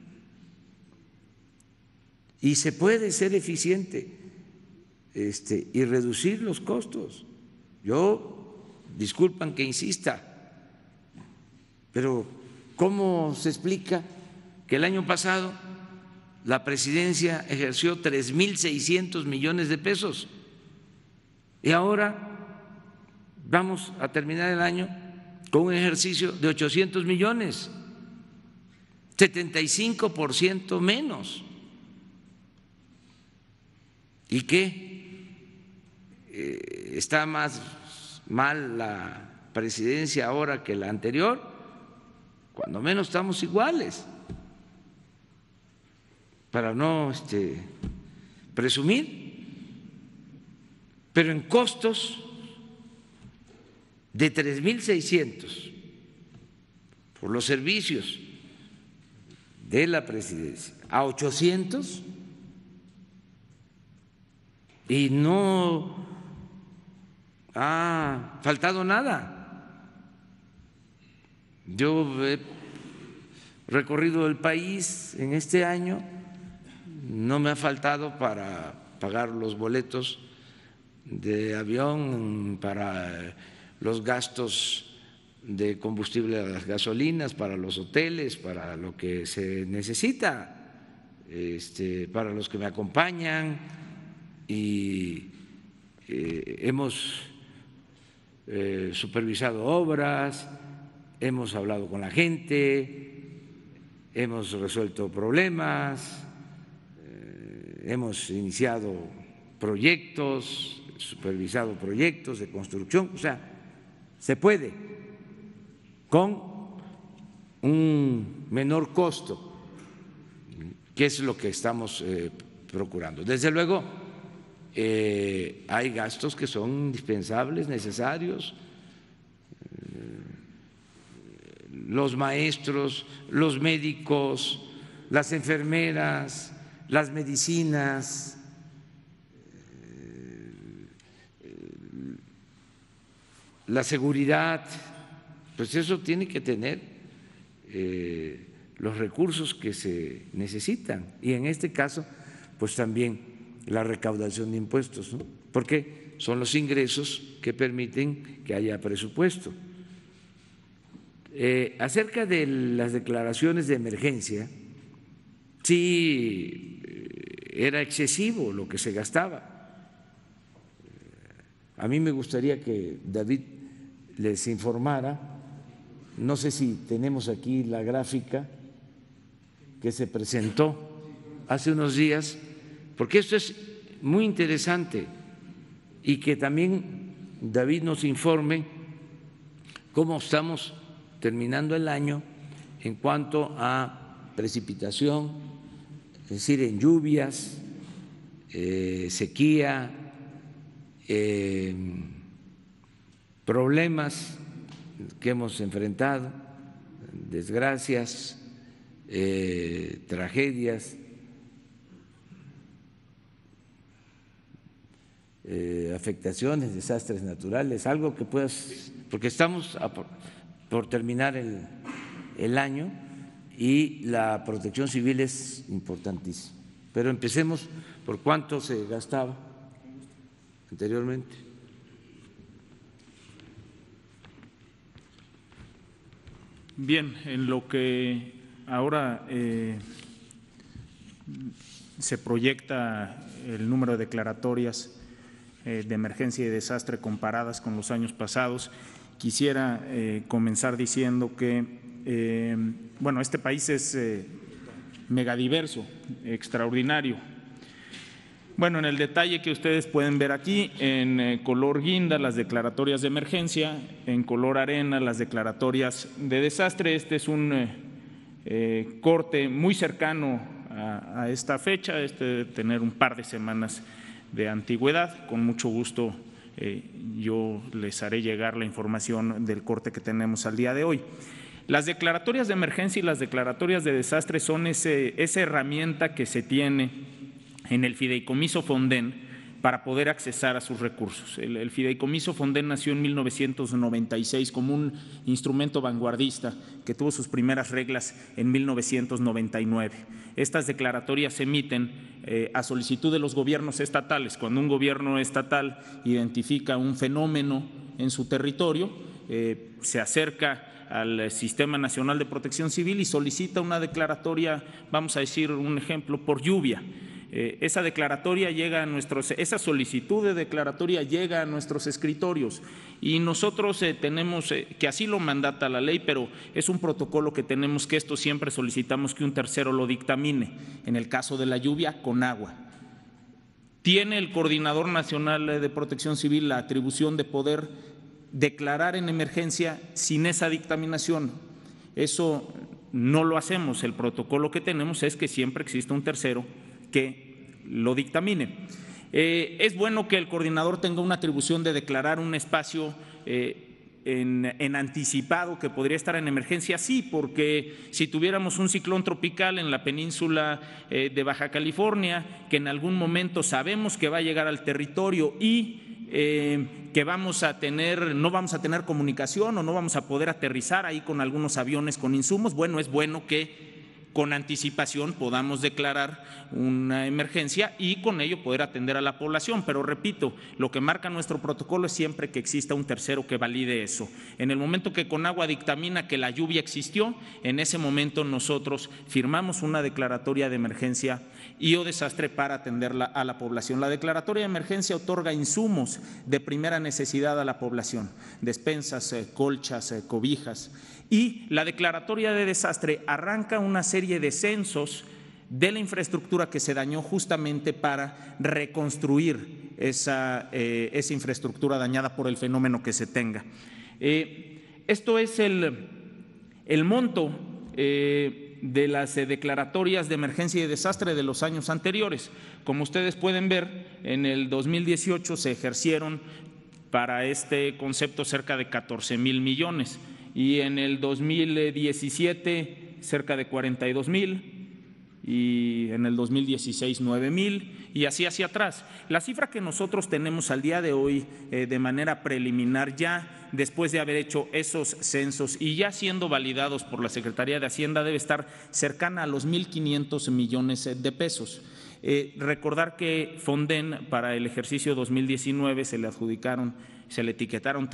Y se puede ser eficiente y reducir los costos. Disculpan que insista, pero ¿cómo se explica que el año pasado la presidencia ejerció 3.600 millones de pesos y ahora vamos a terminar el año con un ejercicio de 800 millones, 75% menos? ¿Y qué? ¿Está más mal la presidencia ahora que la anterior? Cuando menos estamos iguales, para no presumir, pero en costos de 3.600 por los servicios de la presidencia a 800 y no ha faltado nada. Yo he recorrido el país en este año, no me ha faltado para pagar los boletos de avión, para los gastos de combustible a las gasolinas, para los hoteles, para lo que se necesita, para los que me acompañan, y hemos supervisado obras, hemos hablado con la gente, hemos resuelto problemas, hemos iniciado proyectos, supervisado proyectos de construcción. O sea, se puede con un menor costo, que es lo que estamos procurando. Desde luego, hay gastos que son indispensables, necesarios, los maestros, los médicos, las enfermeras, las medicinas, la seguridad, pues eso tiene que tener los recursos que se necesitan, y en este caso pues también la recaudación de impuestos, ¿no? Porque son los ingresos que permiten que haya presupuesto. Acerca de las declaraciones de emergencia, sí era excesivo lo que se gastaba. A mí me gustaría que David les informara, no sé si tenemos aquí la gráfica que se presentó hace unos días, porque esto es muy interesante, y que también David nos informe cómo estamos terminando el año en cuanto a precipitación, es decir, en lluvias, sequía, problemas que hemos enfrentado, desgracias, tragedias, afectaciones, desastres naturales, algo que puedas, porque estamos por terminar el año y la protección civil es importantísima. Pero empecemos por cuánto se gastaba anteriormente. Bien, en lo que ahora se proyecta el número de declaratorias de emergencia y desastre comparadas con los años pasados, quisiera comenzar diciendo que, bueno, este país es megadiverso, extraordinario. Bueno, en el detalle que ustedes pueden ver aquí, en color guinda las declaratorias de emergencia, en color arena las declaratorias de desastre. Este es un corte muy cercano a esta fecha, de tener un par de semanas de antigüedad. Con mucho gusto yo les haré llegar la información del corte que tenemos al día de hoy. Las declaratorias de emergencia y las declaratorias de desastre son esa herramienta que se tiene en el Fideicomiso Fonden para poder accesar a sus recursos. El Fideicomiso Fonden nació en 1996 como un instrumento vanguardista que tuvo sus primeras reglas en 1999. Estas declaratorias se emiten a solicitud de los gobiernos estatales. Cuando un gobierno estatal identifica un fenómeno en su territorio, se acerca al Sistema Nacional de Protección Civil y solicita una declaratoria, vamos a decir un ejemplo, por lluvia. Esa declaratoria llega a esa solicitud de declaratoria llega a nuestros escritorios y nosotros tenemos, que así lo mandata la ley, pero es un protocolo que tenemos que esto siempre solicitamos que un tercero lo dictamine. En el caso de la lluvia, con agua. Tiene el Coordinador Nacional de Protección Civil la atribución de poder declarar en emergencia sin esa dictaminación. Eso no lo hacemos. El protocolo que tenemos es que siempre exista un tercero que lo dictamine. Es bueno que el coordinador tenga una atribución de declarar un espacio en anticipado que podría estar en emergencia, sí, porque si tuviéramos un ciclón tropical en la península de Baja California, que en algún momento sabemos que va a llegar al territorio y que no vamos a tener comunicación o no vamos a poder aterrizar ahí con algunos aviones con insumos, bueno, es bueno que con anticipación podamos declarar una emergencia y con ello poder atender a la población. Pero repito, lo que marca nuestro protocolo es siempre que exista un tercero que valide eso. En el momento que Conagua dictamina que la lluvia existió, en ese momento nosotros firmamos una declaratoria de emergencia y o desastre para atenderla a la población. La declaratoria de emergencia otorga insumos de primera necesidad a la población, despensas, colchas, cobijas. Y la declaratoria de desastre arranca una serie de censos de la infraestructura que se dañó justamente para reconstruir esa infraestructura dañada por el fenómeno que se tenga. Esto es el monto de las declaratorias de emergencia y de desastre de los años anteriores. Como ustedes pueden ver, en el 2018 se ejercieron para este concepto cerca de 14,000 millones. Y en el 2017 cerca de 42,000 y en el 2016 9,000 y así hacia atrás. La cifra que nosotros tenemos al día de hoy de manera preliminar, ya después de haber hecho esos censos y ya siendo validados por la Secretaría de Hacienda, debe estar cercana a los 1,500 millones de pesos. Recordar que Fonden para el ejercicio 2019 se le etiquetaron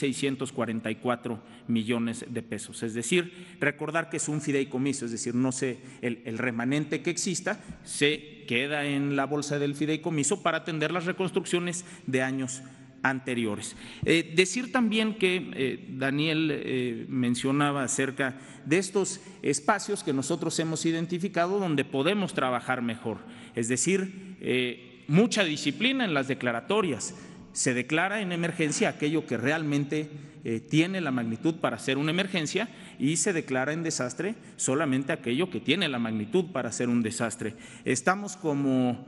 3,644 millones de pesos. Es decir, recordar que es un fideicomiso, es decir, no sé, el remanente que exista se queda en la bolsa del fideicomiso para atender las reconstrucciones de años anteriores. Decir también que Daniel mencionaba acerca de estos espacios que nosotros hemos identificado donde podemos trabajar mejor, es decir, mucha disciplina en las declaratorias. Se declara en emergencia aquello que realmente tiene la magnitud para ser una emergencia y se declara en desastre solamente aquello que tiene la magnitud para ser un desastre. Estamos, como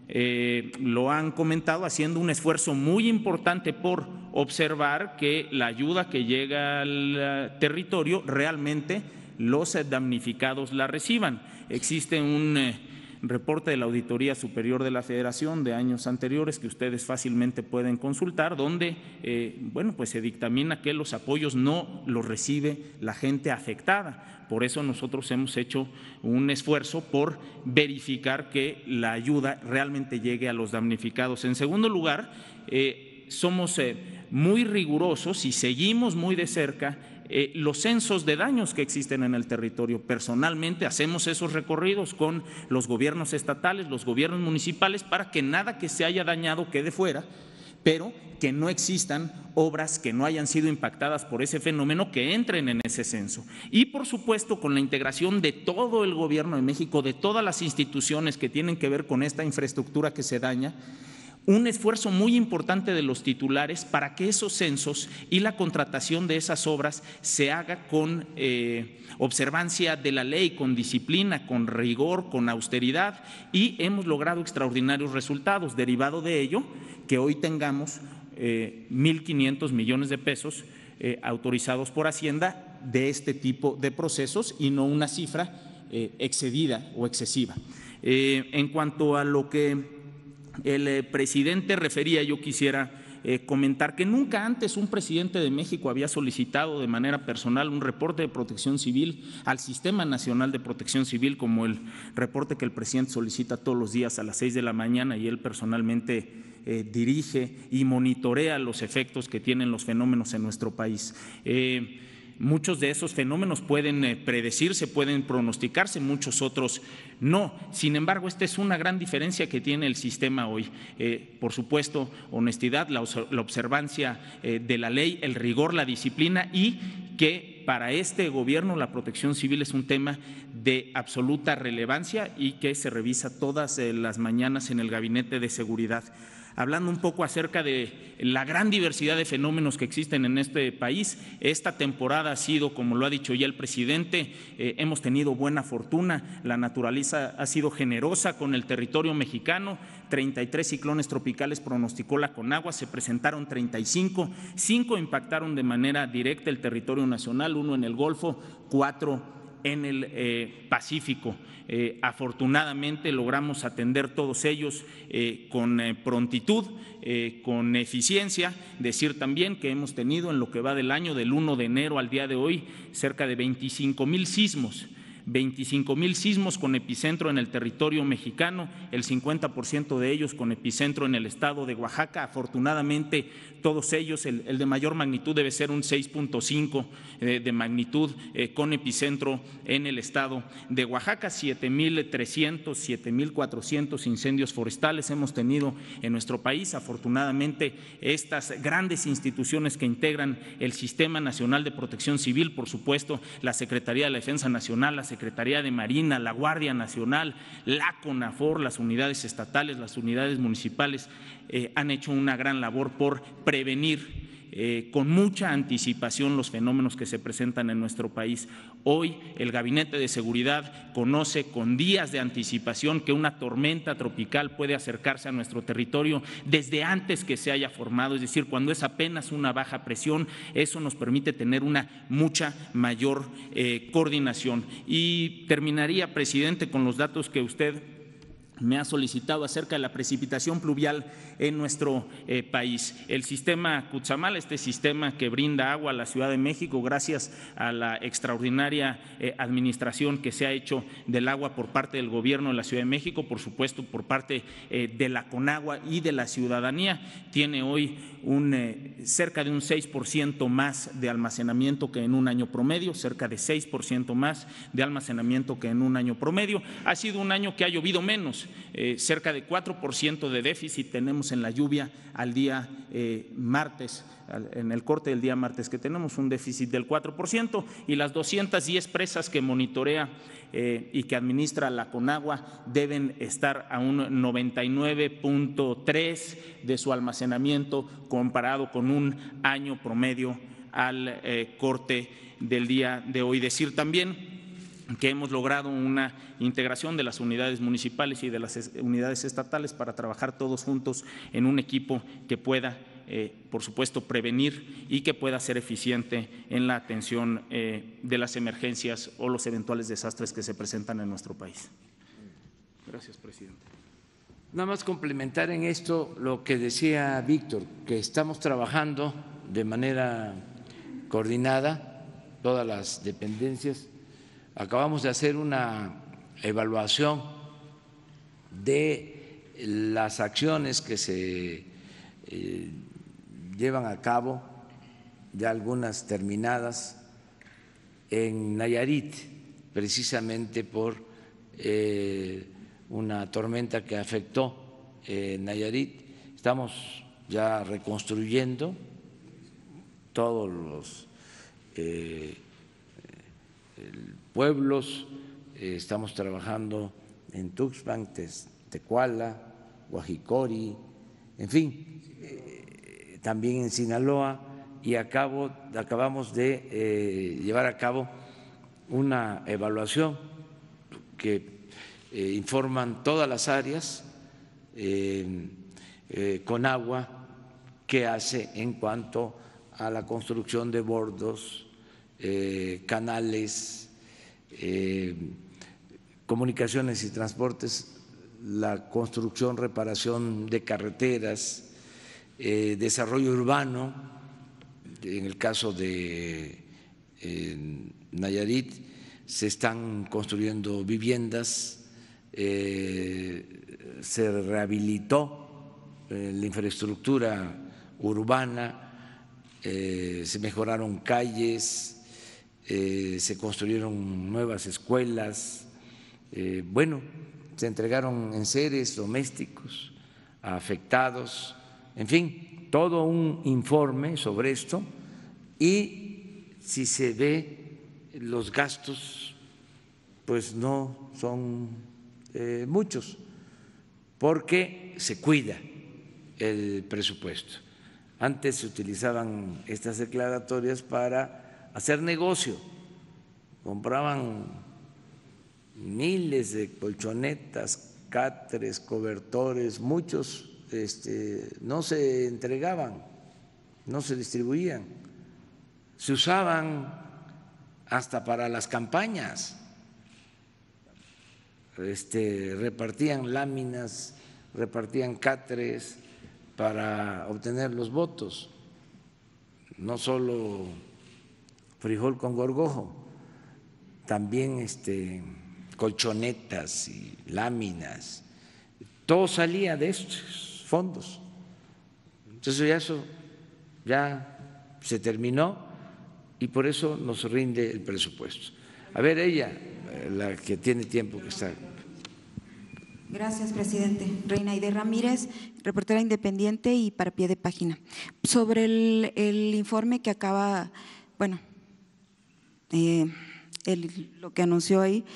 lo han comentado, haciendo un esfuerzo muy importante por observar que la ayuda que llega al territorio realmente los damnificados la reciban. Existe un reporte de la Auditoría Superior de la Federación de años anteriores que ustedes fácilmente pueden consultar, donde pues se dictamina que los apoyos no los recibe la gente afectada. Por eso nosotros hemos hecho un esfuerzo por verificar que la ayuda realmente llegue a los damnificados. En segundo lugar, somos muy rigurosos y seguimos muy de cerca los censos de daños que existen en el territorio. Personalmente hacemos esos recorridos con los gobiernos estatales, los gobiernos municipales, para que nada que se haya dañado quede fuera, pero que no existan obras que no hayan sido impactadas por ese fenómeno que entren en ese censo. Y por supuesto con la integración de todo el Gobierno de México, de todas las instituciones que tienen que ver con esta infraestructura que se daña, un esfuerzo muy importante de los titulares para que esos censos y la contratación de esas obras se haga con observancia de la ley, con disciplina, con rigor, con austeridad, y hemos logrado extraordinarios resultados. Derivado de ello, que hoy tengamos 1.500 millones de pesos autorizados por Hacienda de este tipo de procesos y no una cifra excedida o excesiva. En cuanto a lo que el presidente refería, yo quisiera comentar que nunca antes un presidente de México había solicitado de manera personal un reporte de protección civil al Sistema Nacional de Protección Civil, como el reporte que el presidente solicita todos los días a las 6 de la mañana y él personalmente dirige y monitorea los efectos que tienen los fenómenos en nuestro país. Muchos de esos fenómenos pueden predecirse, pueden pronosticarse, muchos otros no. Sin embargo, esta es una gran diferencia que tiene el sistema hoy. Por supuesto, honestidad, la observancia de la ley, el rigor, la disciplina, y que para este gobierno la protección civil es un tema de absoluta relevancia y que se revisa todas las mañanas en el Gabinete de Seguridad. Hablando un poco acerca de la gran diversidad de fenómenos que existen en este país, esta temporada ha sido, como lo ha dicho ya el presidente, hemos tenido buena fortuna, la naturaleza ha sido generosa con el territorio mexicano, 33 ciclones tropicales pronosticó la Conagua, se presentaron 35, 5 impactaron de manera directa el territorio nacional, 1 en el Golfo, 4 en el Pacífico. Afortunadamente logramos atender todos ellos con prontitud, con eficiencia. Decir también que hemos tenido en lo que va del año, del 1 de enero al día de hoy, cerca de 25,000 sismos. 25,000 sismos con epicentro en el territorio mexicano, el 50% de ellos con epicentro en el estado de Oaxaca. Afortunadamente, todos ellos, el de mayor magnitud debe ser un 6.5 de magnitud con epicentro en el estado de Oaxaca. 7,300, 7,400 incendios forestales hemos tenido en nuestro país. Afortunadamente, estas grandes instituciones que integran el Sistema Nacional de Protección Civil, por supuesto, la Secretaría de la Defensa Nacional, la Secretaría de Marina, la Guardia Nacional, la CONAFOR, las unidades estatales, las unidades municipales, han hecho una gran labor por prevenir con mucha anticipación los fenómenos que se presentan en nuestro país. Hoy el Gabinete de Seguridad conoce con días de anticipación que una tormenta tropical puede acercarse a nuestro territorio desde antes que se haya formado, es decir, cuando es apenas una baja presión. Eso nos permite tener una mucha mayor coordinación. Y terminaría, presidente, con los datos que usted me ha solicitado acerca de la precipitación pluvial en nuestro país. El sistema Cutzamala, este sistema que brinda agua a la Ciudad de México, gracias a la extraordinaria administración que se ha hecho del agua por parte del Gobierno de la Ciudad de México, por supuesto por parte de la Conagua y de la ciudadanía, tiene hoy cerca de un 6% más de almacenamiento que en un año promedio, cerca de 6% más de almacenamiento que en un año promedio. Ha sido un año que ha llovido menos, cerca de 4% de déficit tenemos en la lluvia al día martes, en el corte del día martes, que tenemos un déficit del 4%, y las 210 presas que monitorea y que administra la Conagua deben estar a un 99.3 de su almacenamiento comparado con un año promedio al corte del día de hoy. Decir también que hemos logrado una integración de las unidades municipales y de las unidades estatales para trabajar todos juntos en un equipo que pueda, por supuesto, prevenir y que pueda ser eficiente en la atención de las emergencias o los eventuales desastres que se presentan en nuestro país. Gracias, presidente. Nada más complementar en esto lo que decía Víctor, que estamos trabajando de manera coordinada, todas las dependencias. Acabamos de hacer una evaluación de las acciones que se llevan a cabo, ya algunas terminadas, en Nayarit, precisamente por una tormenta que afectó Nayarit. Estamos ya reconstruyendo todos los pueblos, estamos trabajando en Tuxpan, Tecuala, Guajicori, en fin, también en Sinaloa, y acabamos de llevar a cabo una evaluación que informan todas las áreas con agua qué hace en cuanto a la construcción de bordos, canales, comunicaciones y transportes, la construcción, reparación de carreteras, desarrollo urbano, en el caso de Nayarit se están construyendo viviendas, se rehabilitó la infraestructura urbana, se mejoraron calles, se construyeron nuevas escuelas, bueno, se entregaron enseres domésticos a afectados, en fin, todo un informe sobre esto, y si se ve los gastos, pues no son muchos, porque se cuida el presupuesto. Antes se utilizaban estas declaratorias para hacer negocio, compraban miles de colchonetas, cáteres, cobertores, muchos no se entregaban, no se distribuían, se usaban hasta para las campañas, repartían láminas, repartían cáteres para obtener los votos, no solo frijol con gorgojo, también colchonetas y láminas, todo salía de estos fondos. Entonces eso ya se terminó y por eso nos rinde el presupuesto. A ver, ella, la que tiene tiempo que está. Gracias, presidente. Reinaide Ramírez, reportera independiente y para pie de página. Sobre el informe que acaba, bueno, lo que anunció ahí,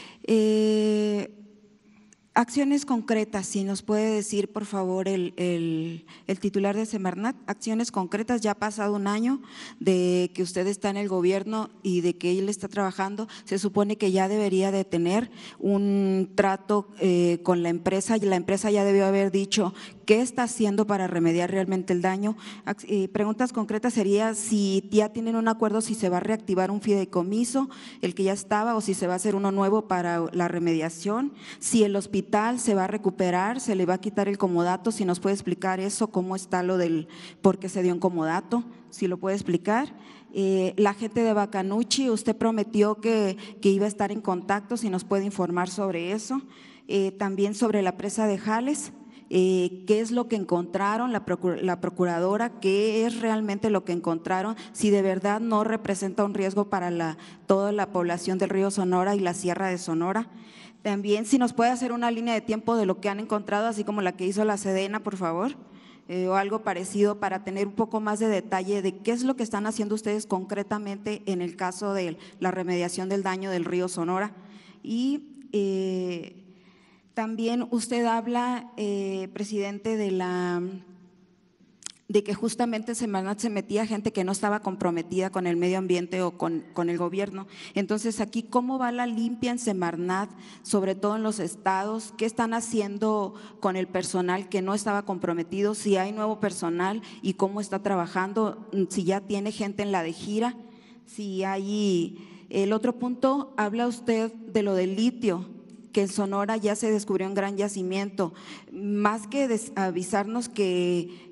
acciones concretas, si nos puede decir, por favor, el titular de Semarnat, acciones concretas, ya ha pasado un año de que usted está en el gobierno y de que él está trabajando, se supone que ya debería de tener un trato con la empresa, y la empresa ya debió haber dicho qué está haciendo para remediar realmente el daño. Preguntas concretas sería si ya tienen un acuerdo, si se va a reactivar un fideicomiso, el que ya estaba, o si se va a hacer uno nuevo para la remediación, si el hospital se va a recuperar, se le va a quitar el comodato, si nos puede explicar eso, cómo está lo del por qué se dio un comodato, si lo puede explicar. La gente de Bacanuchi, usted prometió que iba a estar en contacto, si nos puede informar sobre eso. También sobre la presa de Jales, qué es lo que encontraron, la procuradora, qué es realmente lo que encontraron, si de verdad no representa un riesgo para toda la población del río Sonora y la Sierra de Sonora. También si nos puede hacer una línea de tiempo de lo que han encontrado, así como la que hizo la Sedena, por favor, o algo parecido, para tener un poco más de detalle de qué es lo que están haciendo ustedes concretamente en el caso de la remediación del daño del río Sonora. Y también usted habla, presidente, de que justamente en Semarnat se metía gente que no estaba comprometida con el medio ambiente o con el gobierno. Entonces, aquí, ¿cómo va la limpia en Semarnat, sobre todo en los estados? ¿Qué están haciendo con el personal que no estaba comprometido? Si hay nuevo personal y cómo está trabajando, si ya tiene gente en la de gira, si hay… El otro punto, habla usted de lo del litio, que en Sonora ya se descubrió un gran yacimiento. Más que avisarnos que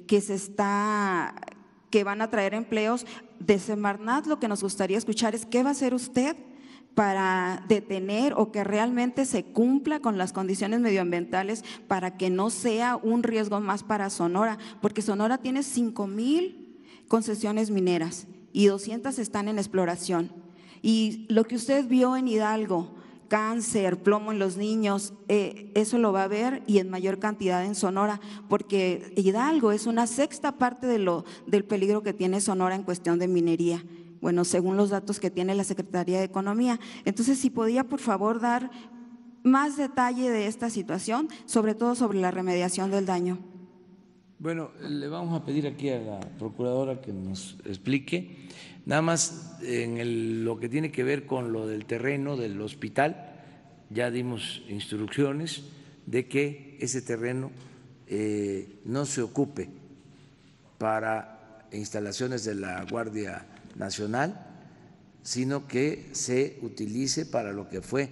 van a traer empleos, de Semarnat lo que nos gustaría escuchar es qué va a hacer usted para detener o que realmente se cumpla con las condiciones medioambientales para que no sea un riesgo más para Sonora, porque Sonora tiene 5,000 concesiones mineras y 200 están en exploración. Y lo que usted vio en Hidalgo, cáncer, plomo en los niños, eso lo va a ver y en mayor cantidad en Sonora, porque Hidalgo es una sexta parte del peligro que tiene Sonora en cuestión de minería. Bueno, según los datos que tiene la Secretaría de Economía. Entonces, si podía, por favor, dar más detalle de esta situación, sobre todo sobre la remediación del daño. Bueno, le vamos a pedir aquí a la procuradora que nos explique, nada más en lo que tiene que ver con lo del terreno del hospital, ya dimos instrucciones de que ese terreno no se ocupe para instalaciones de la Guardia Nacional, sino que se utilice para lo que fue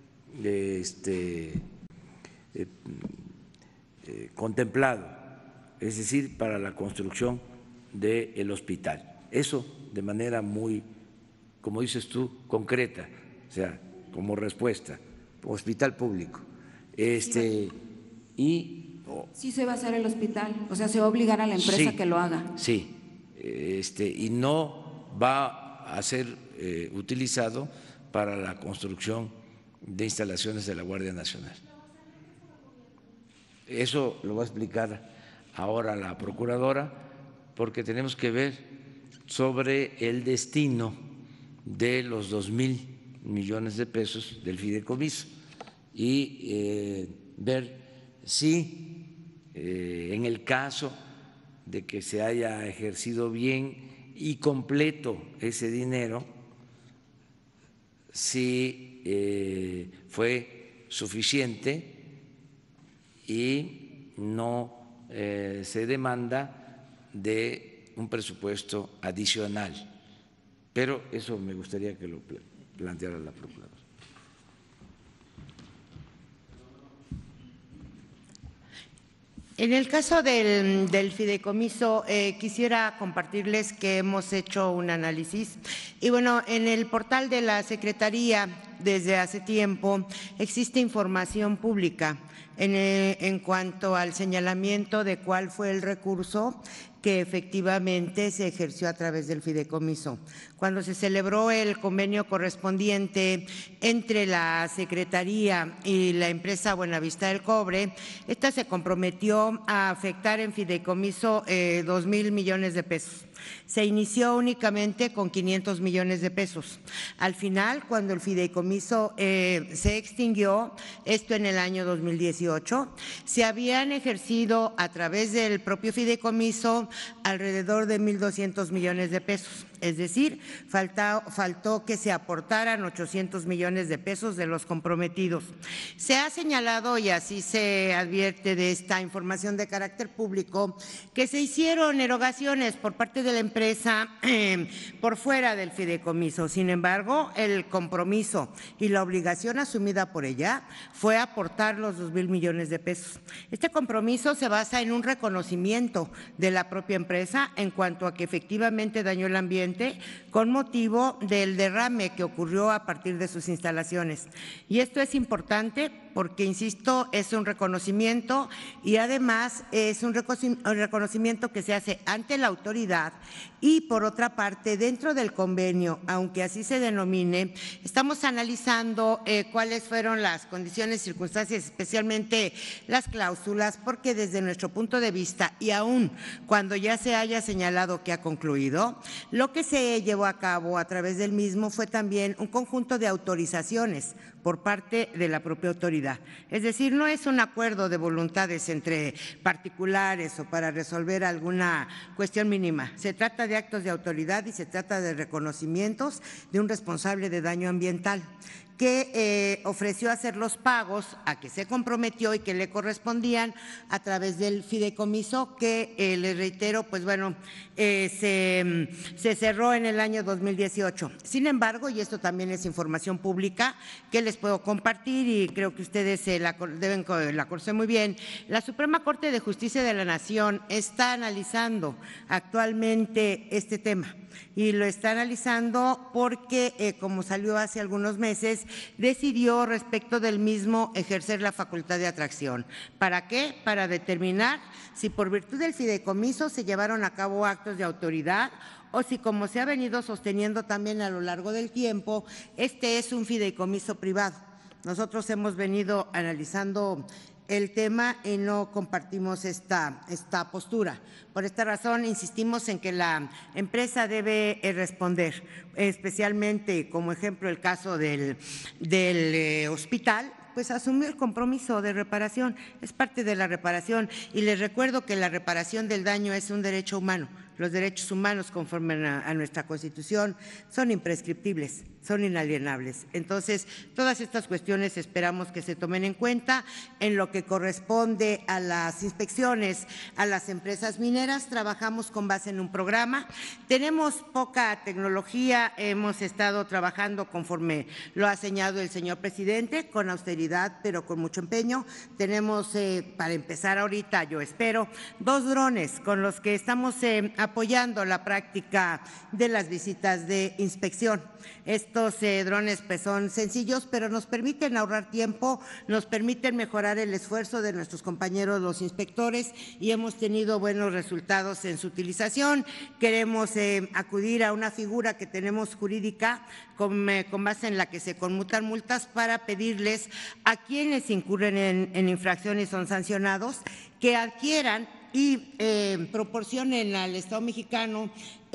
contemplado, es decir, para la construcción del hospital. Eso de manera muy, como dices tú, concreta, o sea, como respuesta, hospital público. Sí se va a hacer el hospital, o sea, se va a obligar a la empresa que lo haga. Sí, y no va a ser utilizado para la construcción de instalaciones de la Guardia Nacional. Eso lo va a explicar ahora la procuradora, porque tenemos que ver sobre el destino de los 2,000 millones de pesos del fideicomiso y ver si en el caso de que se haya ejercido bien y completo ese dinero, si fue suficiente y no se demanda de un presupuesto adicional. Pero eso me gustaría que lo planteara la procuradora. En el caso del fideicomiso, quisiera compartirles que hemos hecho un análisis y bueno, en el portal de la Secretaría desde hace tiempo existe información pública en cuanto al señalamiento de cuál fue el recurso que efectivamente se ejerció a través del fideicomiso. Cuando se celebró el convenio correspondiente entre la Secretaría y la empresa Buenavista del Cobre, esta se comprometió a afectar en fideicomiso 2,000 millones de pesos. Se inició únicamente con 500 millones de pesos. Al final, cuando el fideicomiso se extinguió, esto en el año 2018, se habían ejercido a través del propio fideicomiso alrededor de 1,200 millones de pesos. Es decir, faltó que se aportaran 800 millones de pesos de los comprometidos. Se ha señalado, y así se advierte de esta información de carácter público, que se hicieron erogaciones por parte de la empresa por fuera del fideicomiso. Sin embargo, el compromiso y la obligación asumida por ella fue aportar los 2,000 millones de pesos. Este compromiso se basa en un reconocimiento de la propia empresa en cuanto a que efectivamente dañó el ambiente con motivo del derrame que ocurrió a partir de sus instalaciones. Y esto es importante porque, insisto, es un reconocimiento y además es un reconocimiento que se hace ante la autoridad y, por otra parte, dentro del convenio, aunque así se denomine, estamos analizando cuáles fueron las condiciones, circunstancias, especialmente las cláusulas, porque desde nuestro punto de vista y aún cuando ya se haya señalado que ha concluido, lo que se llevó a cabo a través del mismo fue también un conjunto de autorizaciones por parte de la propia autoridad. Es decir, no es un acuerdo de voluntades entre particulares o para resolver alguna cuestión mínima. Se trata de actos de autoridad y se trata de reconocimientos de un responsable de daño ambiental que ofreció hacer los pagos a que se comprometió y que le correspondían a través del fideicomiso que, les reitero, pues bueno, se cerró en el año 2018. Sin embargo, y esto también es información pública que les puedo compartir y creo que ustedes deben la conocer muy bien, la Suprema Corte de Justicia de la Nación está analizando actualmente este tema. Y lo está analizando porque, como salió hace algunos meses, decidió respecto del mismo ejercer la facultad de atracción. ¿Para qué? Para determinar si por virtud del fideicomiso se llevaron a cabo actos de autoridad o si, como se ha venido sosteniendo también a lo largo del tiempo, este es un fideicomiso privado. Nosotros hemos venido analizando el tema y no compartimos esta postura. Por esta razón, insistimos en que la empresa debe responder, especialmente como ejemplo el caso del hospital, pues asumió el compromiso de reparación, es parte de la reparación. Y les recuerdo que la reparación del daño es un derecho humano. Los derechos humanos, conforme a nuestra Constitución, son imprescriptibles, son inalienables. Entonces, todas estas cuestiones esperamos que se tomen en cuenta. En lo que corresponde a las inspecciones a las empresas mineras, trabajamos con base en un programa. Tenemos poca tecnología, hemos estado trabajando conforme lo ha señalado el señor presidente, con austeridad, pero con mucho empeño. Tenemos, para empezar ahorita, yo espero, 2 drones con los que estamos apoyando la práctica de las visitas de inspección. Estos drones pues son sencillos, pero nos permiten ahorrar tiempo, nos permiten mejorar el esfuerzo de nuestros compañeros los inspectores y hemos tenido buenos resultados en su utilización. Queremos acudir a una figura que tenemos jurídica con base en la que se conmutan multas para pedirles a quienes incurren en infracciones y son sancionados que adquieran y proporcionen al Estado mexicano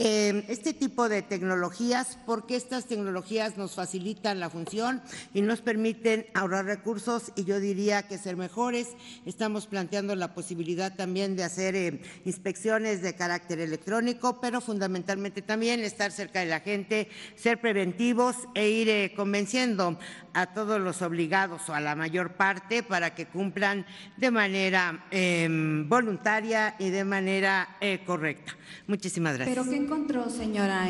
este tipo de tecnologías, porque estas tecnologías nos facilitan la función y nos permiten ahorrar recursos y yo diría que ser mejores. Estamos planteando la posibilidad también de hacer inspecciones de carácter electrónico, pero fundamentalmente también estar cerca de la gente, ser preventivos e ir convenciendo a todos los obligados o a la mayor parte para que cumplan de manera voluntaria y de manera correcta. Muchísimas gracias. ¿Pero qué encontró, señora,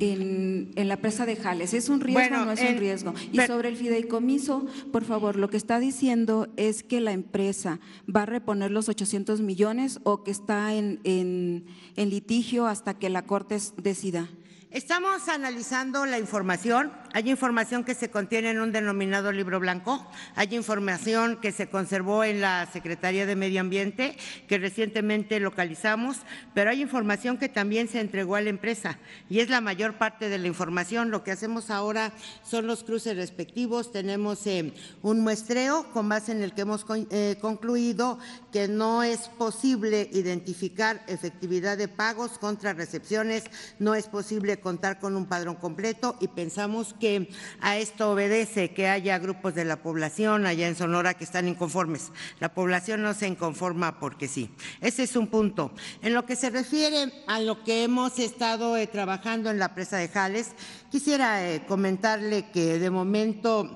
en la presa de Jales? ¿Es un riesgo o no es un riesgo? Y sobre el fideicomiso, por favor, lo que está diciendo es que la empresa va a reponer los 800 millones o que está en litigio hasta que la Corte decida. Estamos analizando la información. Hay información que se contiene en un denominado libro blanco, hay información que se conservó en la Secretaría de Medio Ambiente, que recientemente localizamos, pero hay información que también se entregó a la empresa y es la mayor parte de la información. Lo que hacemos ahora son los cruces respectivos. Tenemos un muestreo con base en el que hemos concluido que no es posible identificar efectividad de pagos contra recepciones, no es posible contar con un padrón completo y pensamos que a esto obedece que haya grupos de la población allá en Sonora que están inconformes. La población no se inconforma porque sí. Ese es un punto. En lo que se refiere a lo que hemos estado trabajando en la presa de Jales, quisiera comentarle que de momento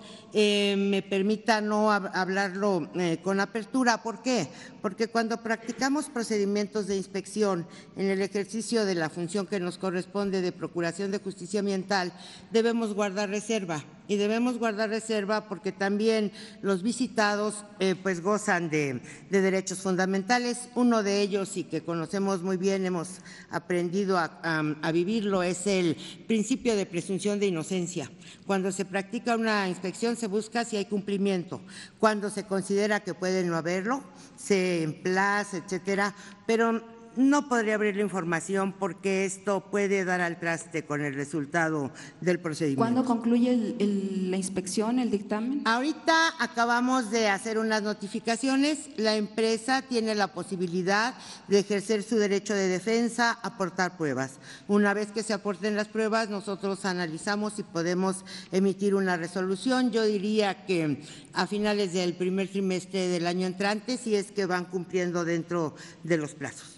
me permita no hablarlo con apertura. ¿Por qué? Porque cuando practicamos procedimientos de inspección en el ejercicio de la función que nos corresponde de procuración de justicia ambiental, debemos guardar reserva. Y debemos guardar reserva porque también los visitados pues gozan de derechos fundamentales. Uno de ellos, y que conocemos muy bien, hemos aprendido a vivirlo, es el principio de presunción de inocencia. Cuando se practica una inspección se busca si hay cumplimiento. Cuando se considera que puede no haberlo, se emplaza, etcétera, pero no podría abrir la información porque esto puede dar al traste con el resultado del procedimiento. ¿Cuándo concluye la inspección, el dictamen? Ahorita acabamos de hacer unas notificaciones. La empresa tiene la posibilidad de ejercer su derecho de defensa, aportar pruebas. Una vez que se aporten las pruebas, nosotros analizamos y podemos emitir una resolución. Yo diría que a finales del primer trimestre del año entrante, si es que van cumpliendo dentro de los plazos.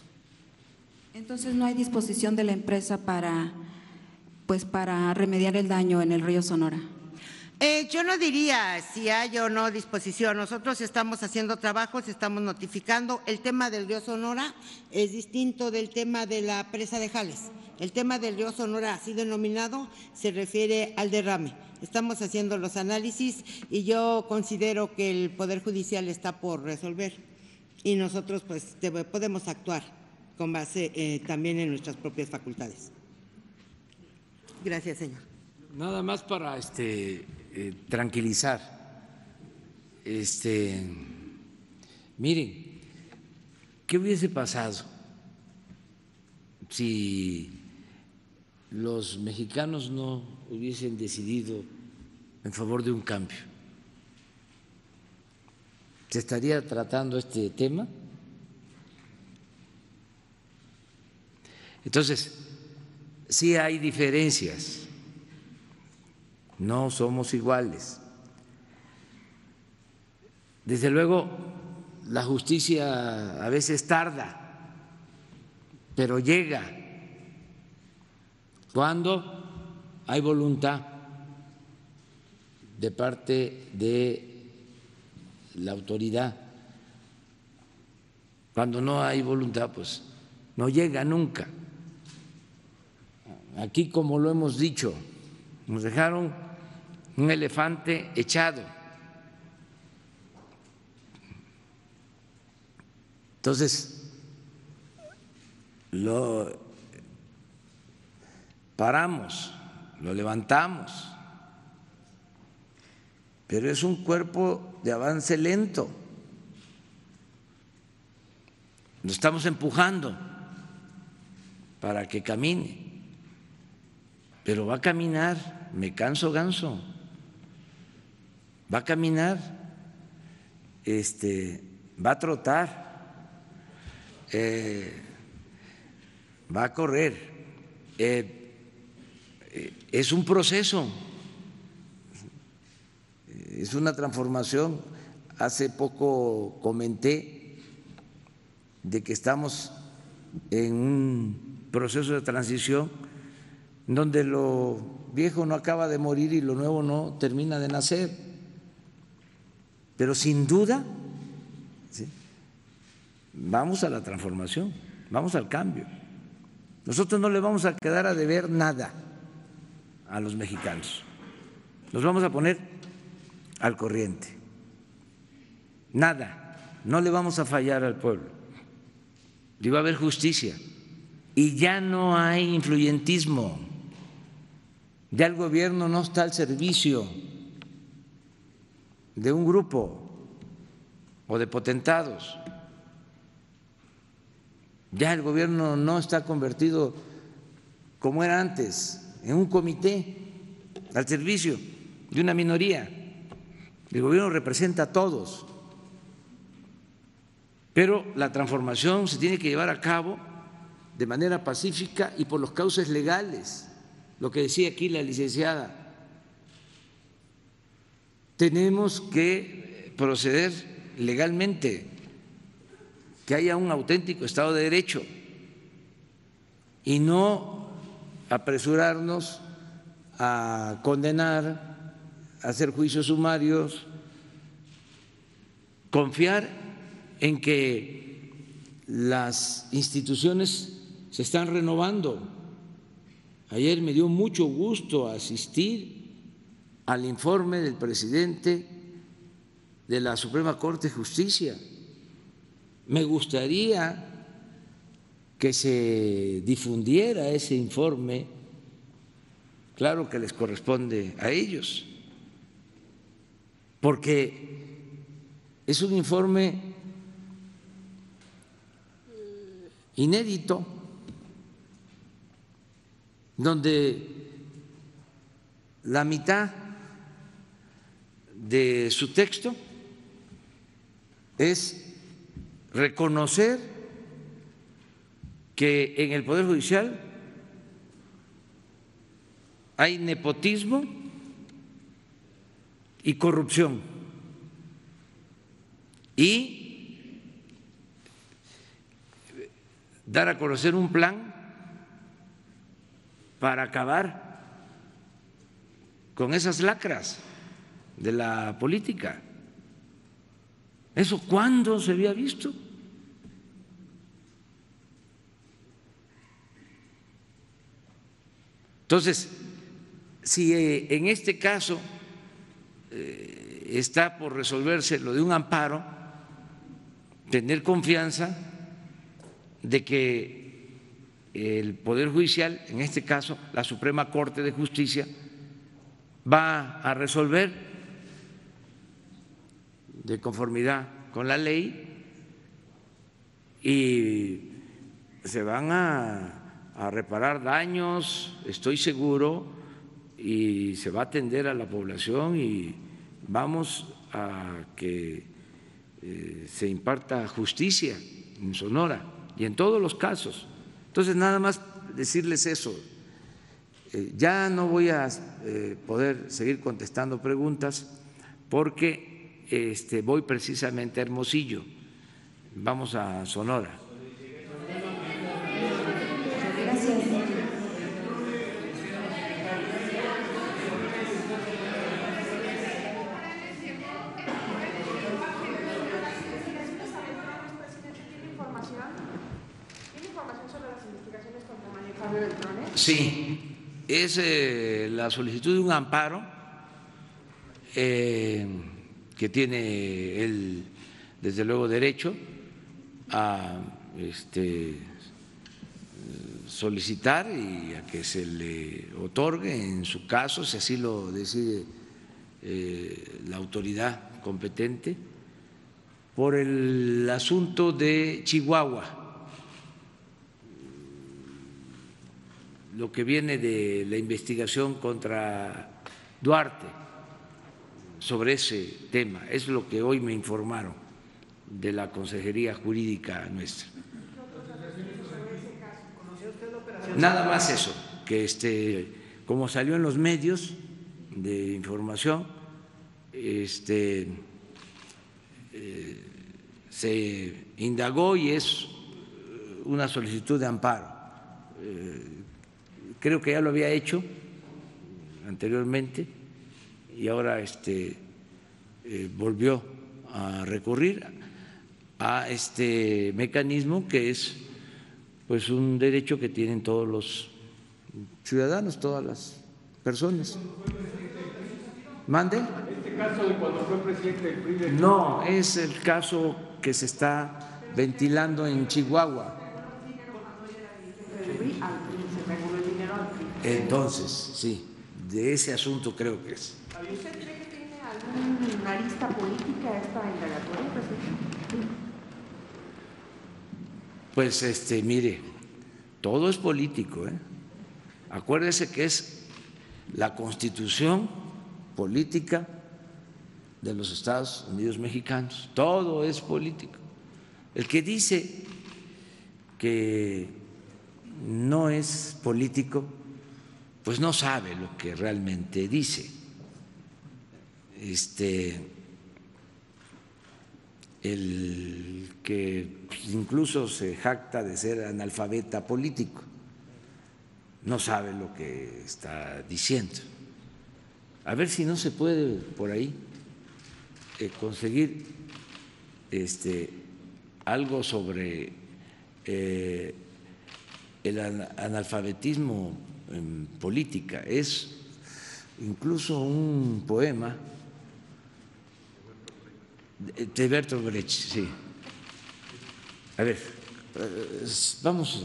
Entonces, ¿no hay disposición de la empresa para remediar el daño en el río Sonora? Yo no diría si hay o no disposición. Nosotros estamos haciendo trabajos, estamos notificando. El tema del río Sonora es distinto del tema de la presa de Jales. El tema del río Sonora, así denominado, se refiere al derrame. Estamos haciendo los análisis y yo considero que el Poder Judicial está por resolver y nosotros pues podemos actuar con base también en nuestras propias facultades. Gracias, señor. Nada más para tranquilizar. Miren, ¿qué hubiese pasado si los mexicanos no hubiesen decidido en favor de un cambio? se estaría tratando este tema. Entonces, sí hay diferencias, no somos iguales. Desde luego, la justicia a veces tarda, pero llega cuando hay voluntad de parte de la autoridad. Cuando no hay voluntad, pues no llega nunca. Aquí, como lo hemos dicho, nos dejaron un elefante echado. Entonces, lo paramos, lo levantamos, pero es un cuerpo de avance lento. Lo estamos empujando para que camine. Pero va a caminar, me canso ganso, va a caminar, va a trotar, va a correr. Es un proceso, es una transformación. Hace poco comenté de que estamos en un proceso de transición donde lo viejo no acaba de morir y lo nuevo no termina de nacer. Pero sin duda, ¿sí?, vamos a la transformación, vamos al cambio. Nosotros no le vamos a quedar a deber nada a los mexicanos. Nos vamos a poner al corriente. Nada, no le vamos a fallar al pueblo. Y va a haber justicia. Y ya no hay influyentismo. Ya el gobierno no está al servicio de un grupo o de potentados. Ya el gobierno no está convertido, como era antes, en un comité al servicio de una minoría. El gobierno representa a todos, pero la transformación se tiene que llevar a cabo de manera pacífica y por los cauces legales. Lo que decía aquí la licenciada, tenemos que proceder legalmente, que haya un auténtico Estado de Derecho y no apresurarnos a condenar, a hacer juicios sumarios, confiar en que las instituciones se están renovando. Ayer me dio mucho gusto asistir al informe del presidente de la Suprema Corte de Justicia. Me gustaría que se difundiera ese informe, claro que les corresponde a ellos, porque es un informe inédito, donde la mitad de su texto es reconocer que en el Poder Judicial hay nepotismo y corrupción y dar a conocer un plan para acabar con esas lacras de la política. ¿Eso cuándo se había visto? Entonces, si en este caso está por resolverse lo de un amparo, tener confianza de que el Poder Judicial, en este caso la Suprema Corte de Justicia, va a resolver de conformidad con la ley y se van a reparar daños, estoy seguro, y se va a atender a la población y vamos a que se imparta justicia en Sonora y en todos los casos. Entonces, nada más decirles eso. Ya no voy a poder seguir contestando preguntas porque voy precisamente a Hermosillo. Vamos a Sonora. Sí, es la solicitud de un amparo que tiene él, desde luego, derecho a solicitar y a que se le otorgue, en su caso, si así lo decide la autoridad competente, por el asunto de Chihuahua. Lo que viene de la investigación contra Duarte sobre ese tema, es lo que hoy me informaron de la Consejería Jurídica nuestra. Nada más eso, que como salió en los medios de información, se indagó y es una solicitud de amparo. Creo que ya lo había hecho anteriormente y ahora volvió a recurrir a este mecanismo que es pues un derecho que tienen todos los ciudadanos, todas las personas. ¿Mande? ¿Este caso de cuando fue presidente del PRI? No, es el caso que se está ventilando en Chihuahua. Entonces, sí, de ese asunto creo que es. ¿Usted cree que tiene alguna arista política esta indagatoria, presidente? Pues mire, todo es político, ¿eh? Acuérdese que es la Constitución política de los Estados Unidos mexicanos, todo es político. El que dice que no es político, pues no sabe lo que realmente dice. El que incluso se jacta de ser analfabeta político, no sabe lo que está diciendo. A ver si no se puede por ahí conseguir algo sobre el analfabetismo en política. Es incluso un poema de Bertolt Brecht, sí. A ver, vamos,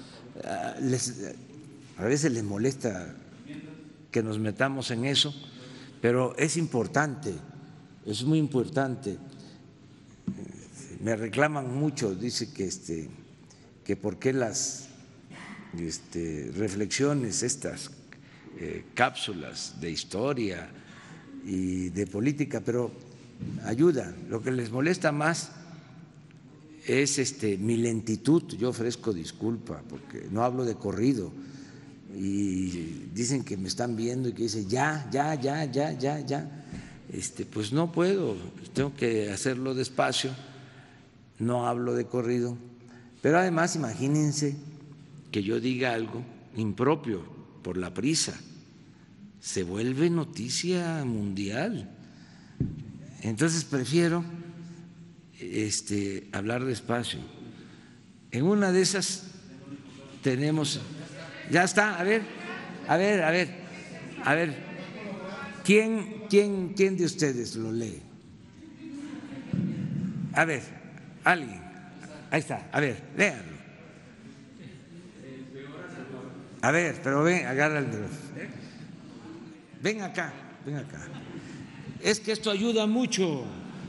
a veces les molesta que nos metamos en eso, pero es importante, es muy importante. Me reclaman mucho, dice que por qué las reflexiones, estas cápsulas de historia y de política, pero ayuda. Lo que les molesta más es mi lentitud. Yo ofrezco disculpa porque no hablo de corrido y dicen que me están viendo y que dicen ya. Pues no puedo, tengo que hacerlo despacio, no hablo de corrido. Pero además imagínense que yo diga algo impropio por la prisa, se vuelve noticia mundial. Entonces prefiero hablar despacio. En una de esas tenemos, ya está, a ver, ¿quién de ustedes lo lee? A ver, alguien, ahí está, a ver, léanlo. A ver, pero ven, agarra el dedo. Ven acá. Es que esto ayuda mucho.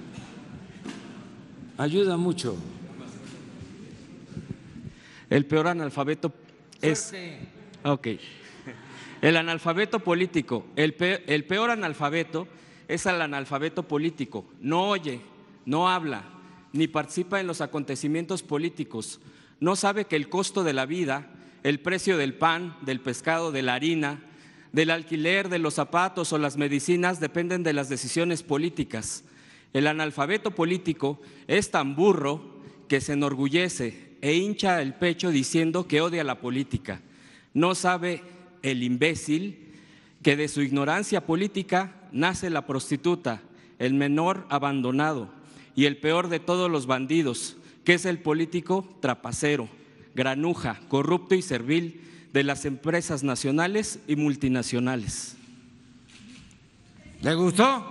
El peor analfabeto es… Ok. El analfabeto político. El peor analfabeto es el analfabeto político. No oye, no habla, ni participa en los acontecimientos políticos, no sabe que el costo de la vida, el precio del pan, del pescado, de la harina, del alquiler, de los zapatos o las medicinas dependen de las decisiones políticas. El analfabeto político es tan burro que se enorgullece e hincha el pecho diciendo que odia la política. No sabe el imbécil que de su ignorancia política nace la prostituta, el menor abandonado y el peor de todos los bandidos, que es el político trapacero, granuja, corrupto y servil de las empresas nacionales y multinacionales. ¿Le gustó?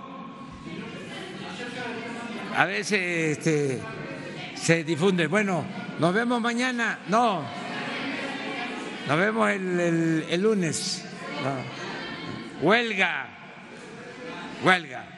A veces se difunde. Bueno, nos vemos mañana. No, nos vemos el lunes. No. Huelga.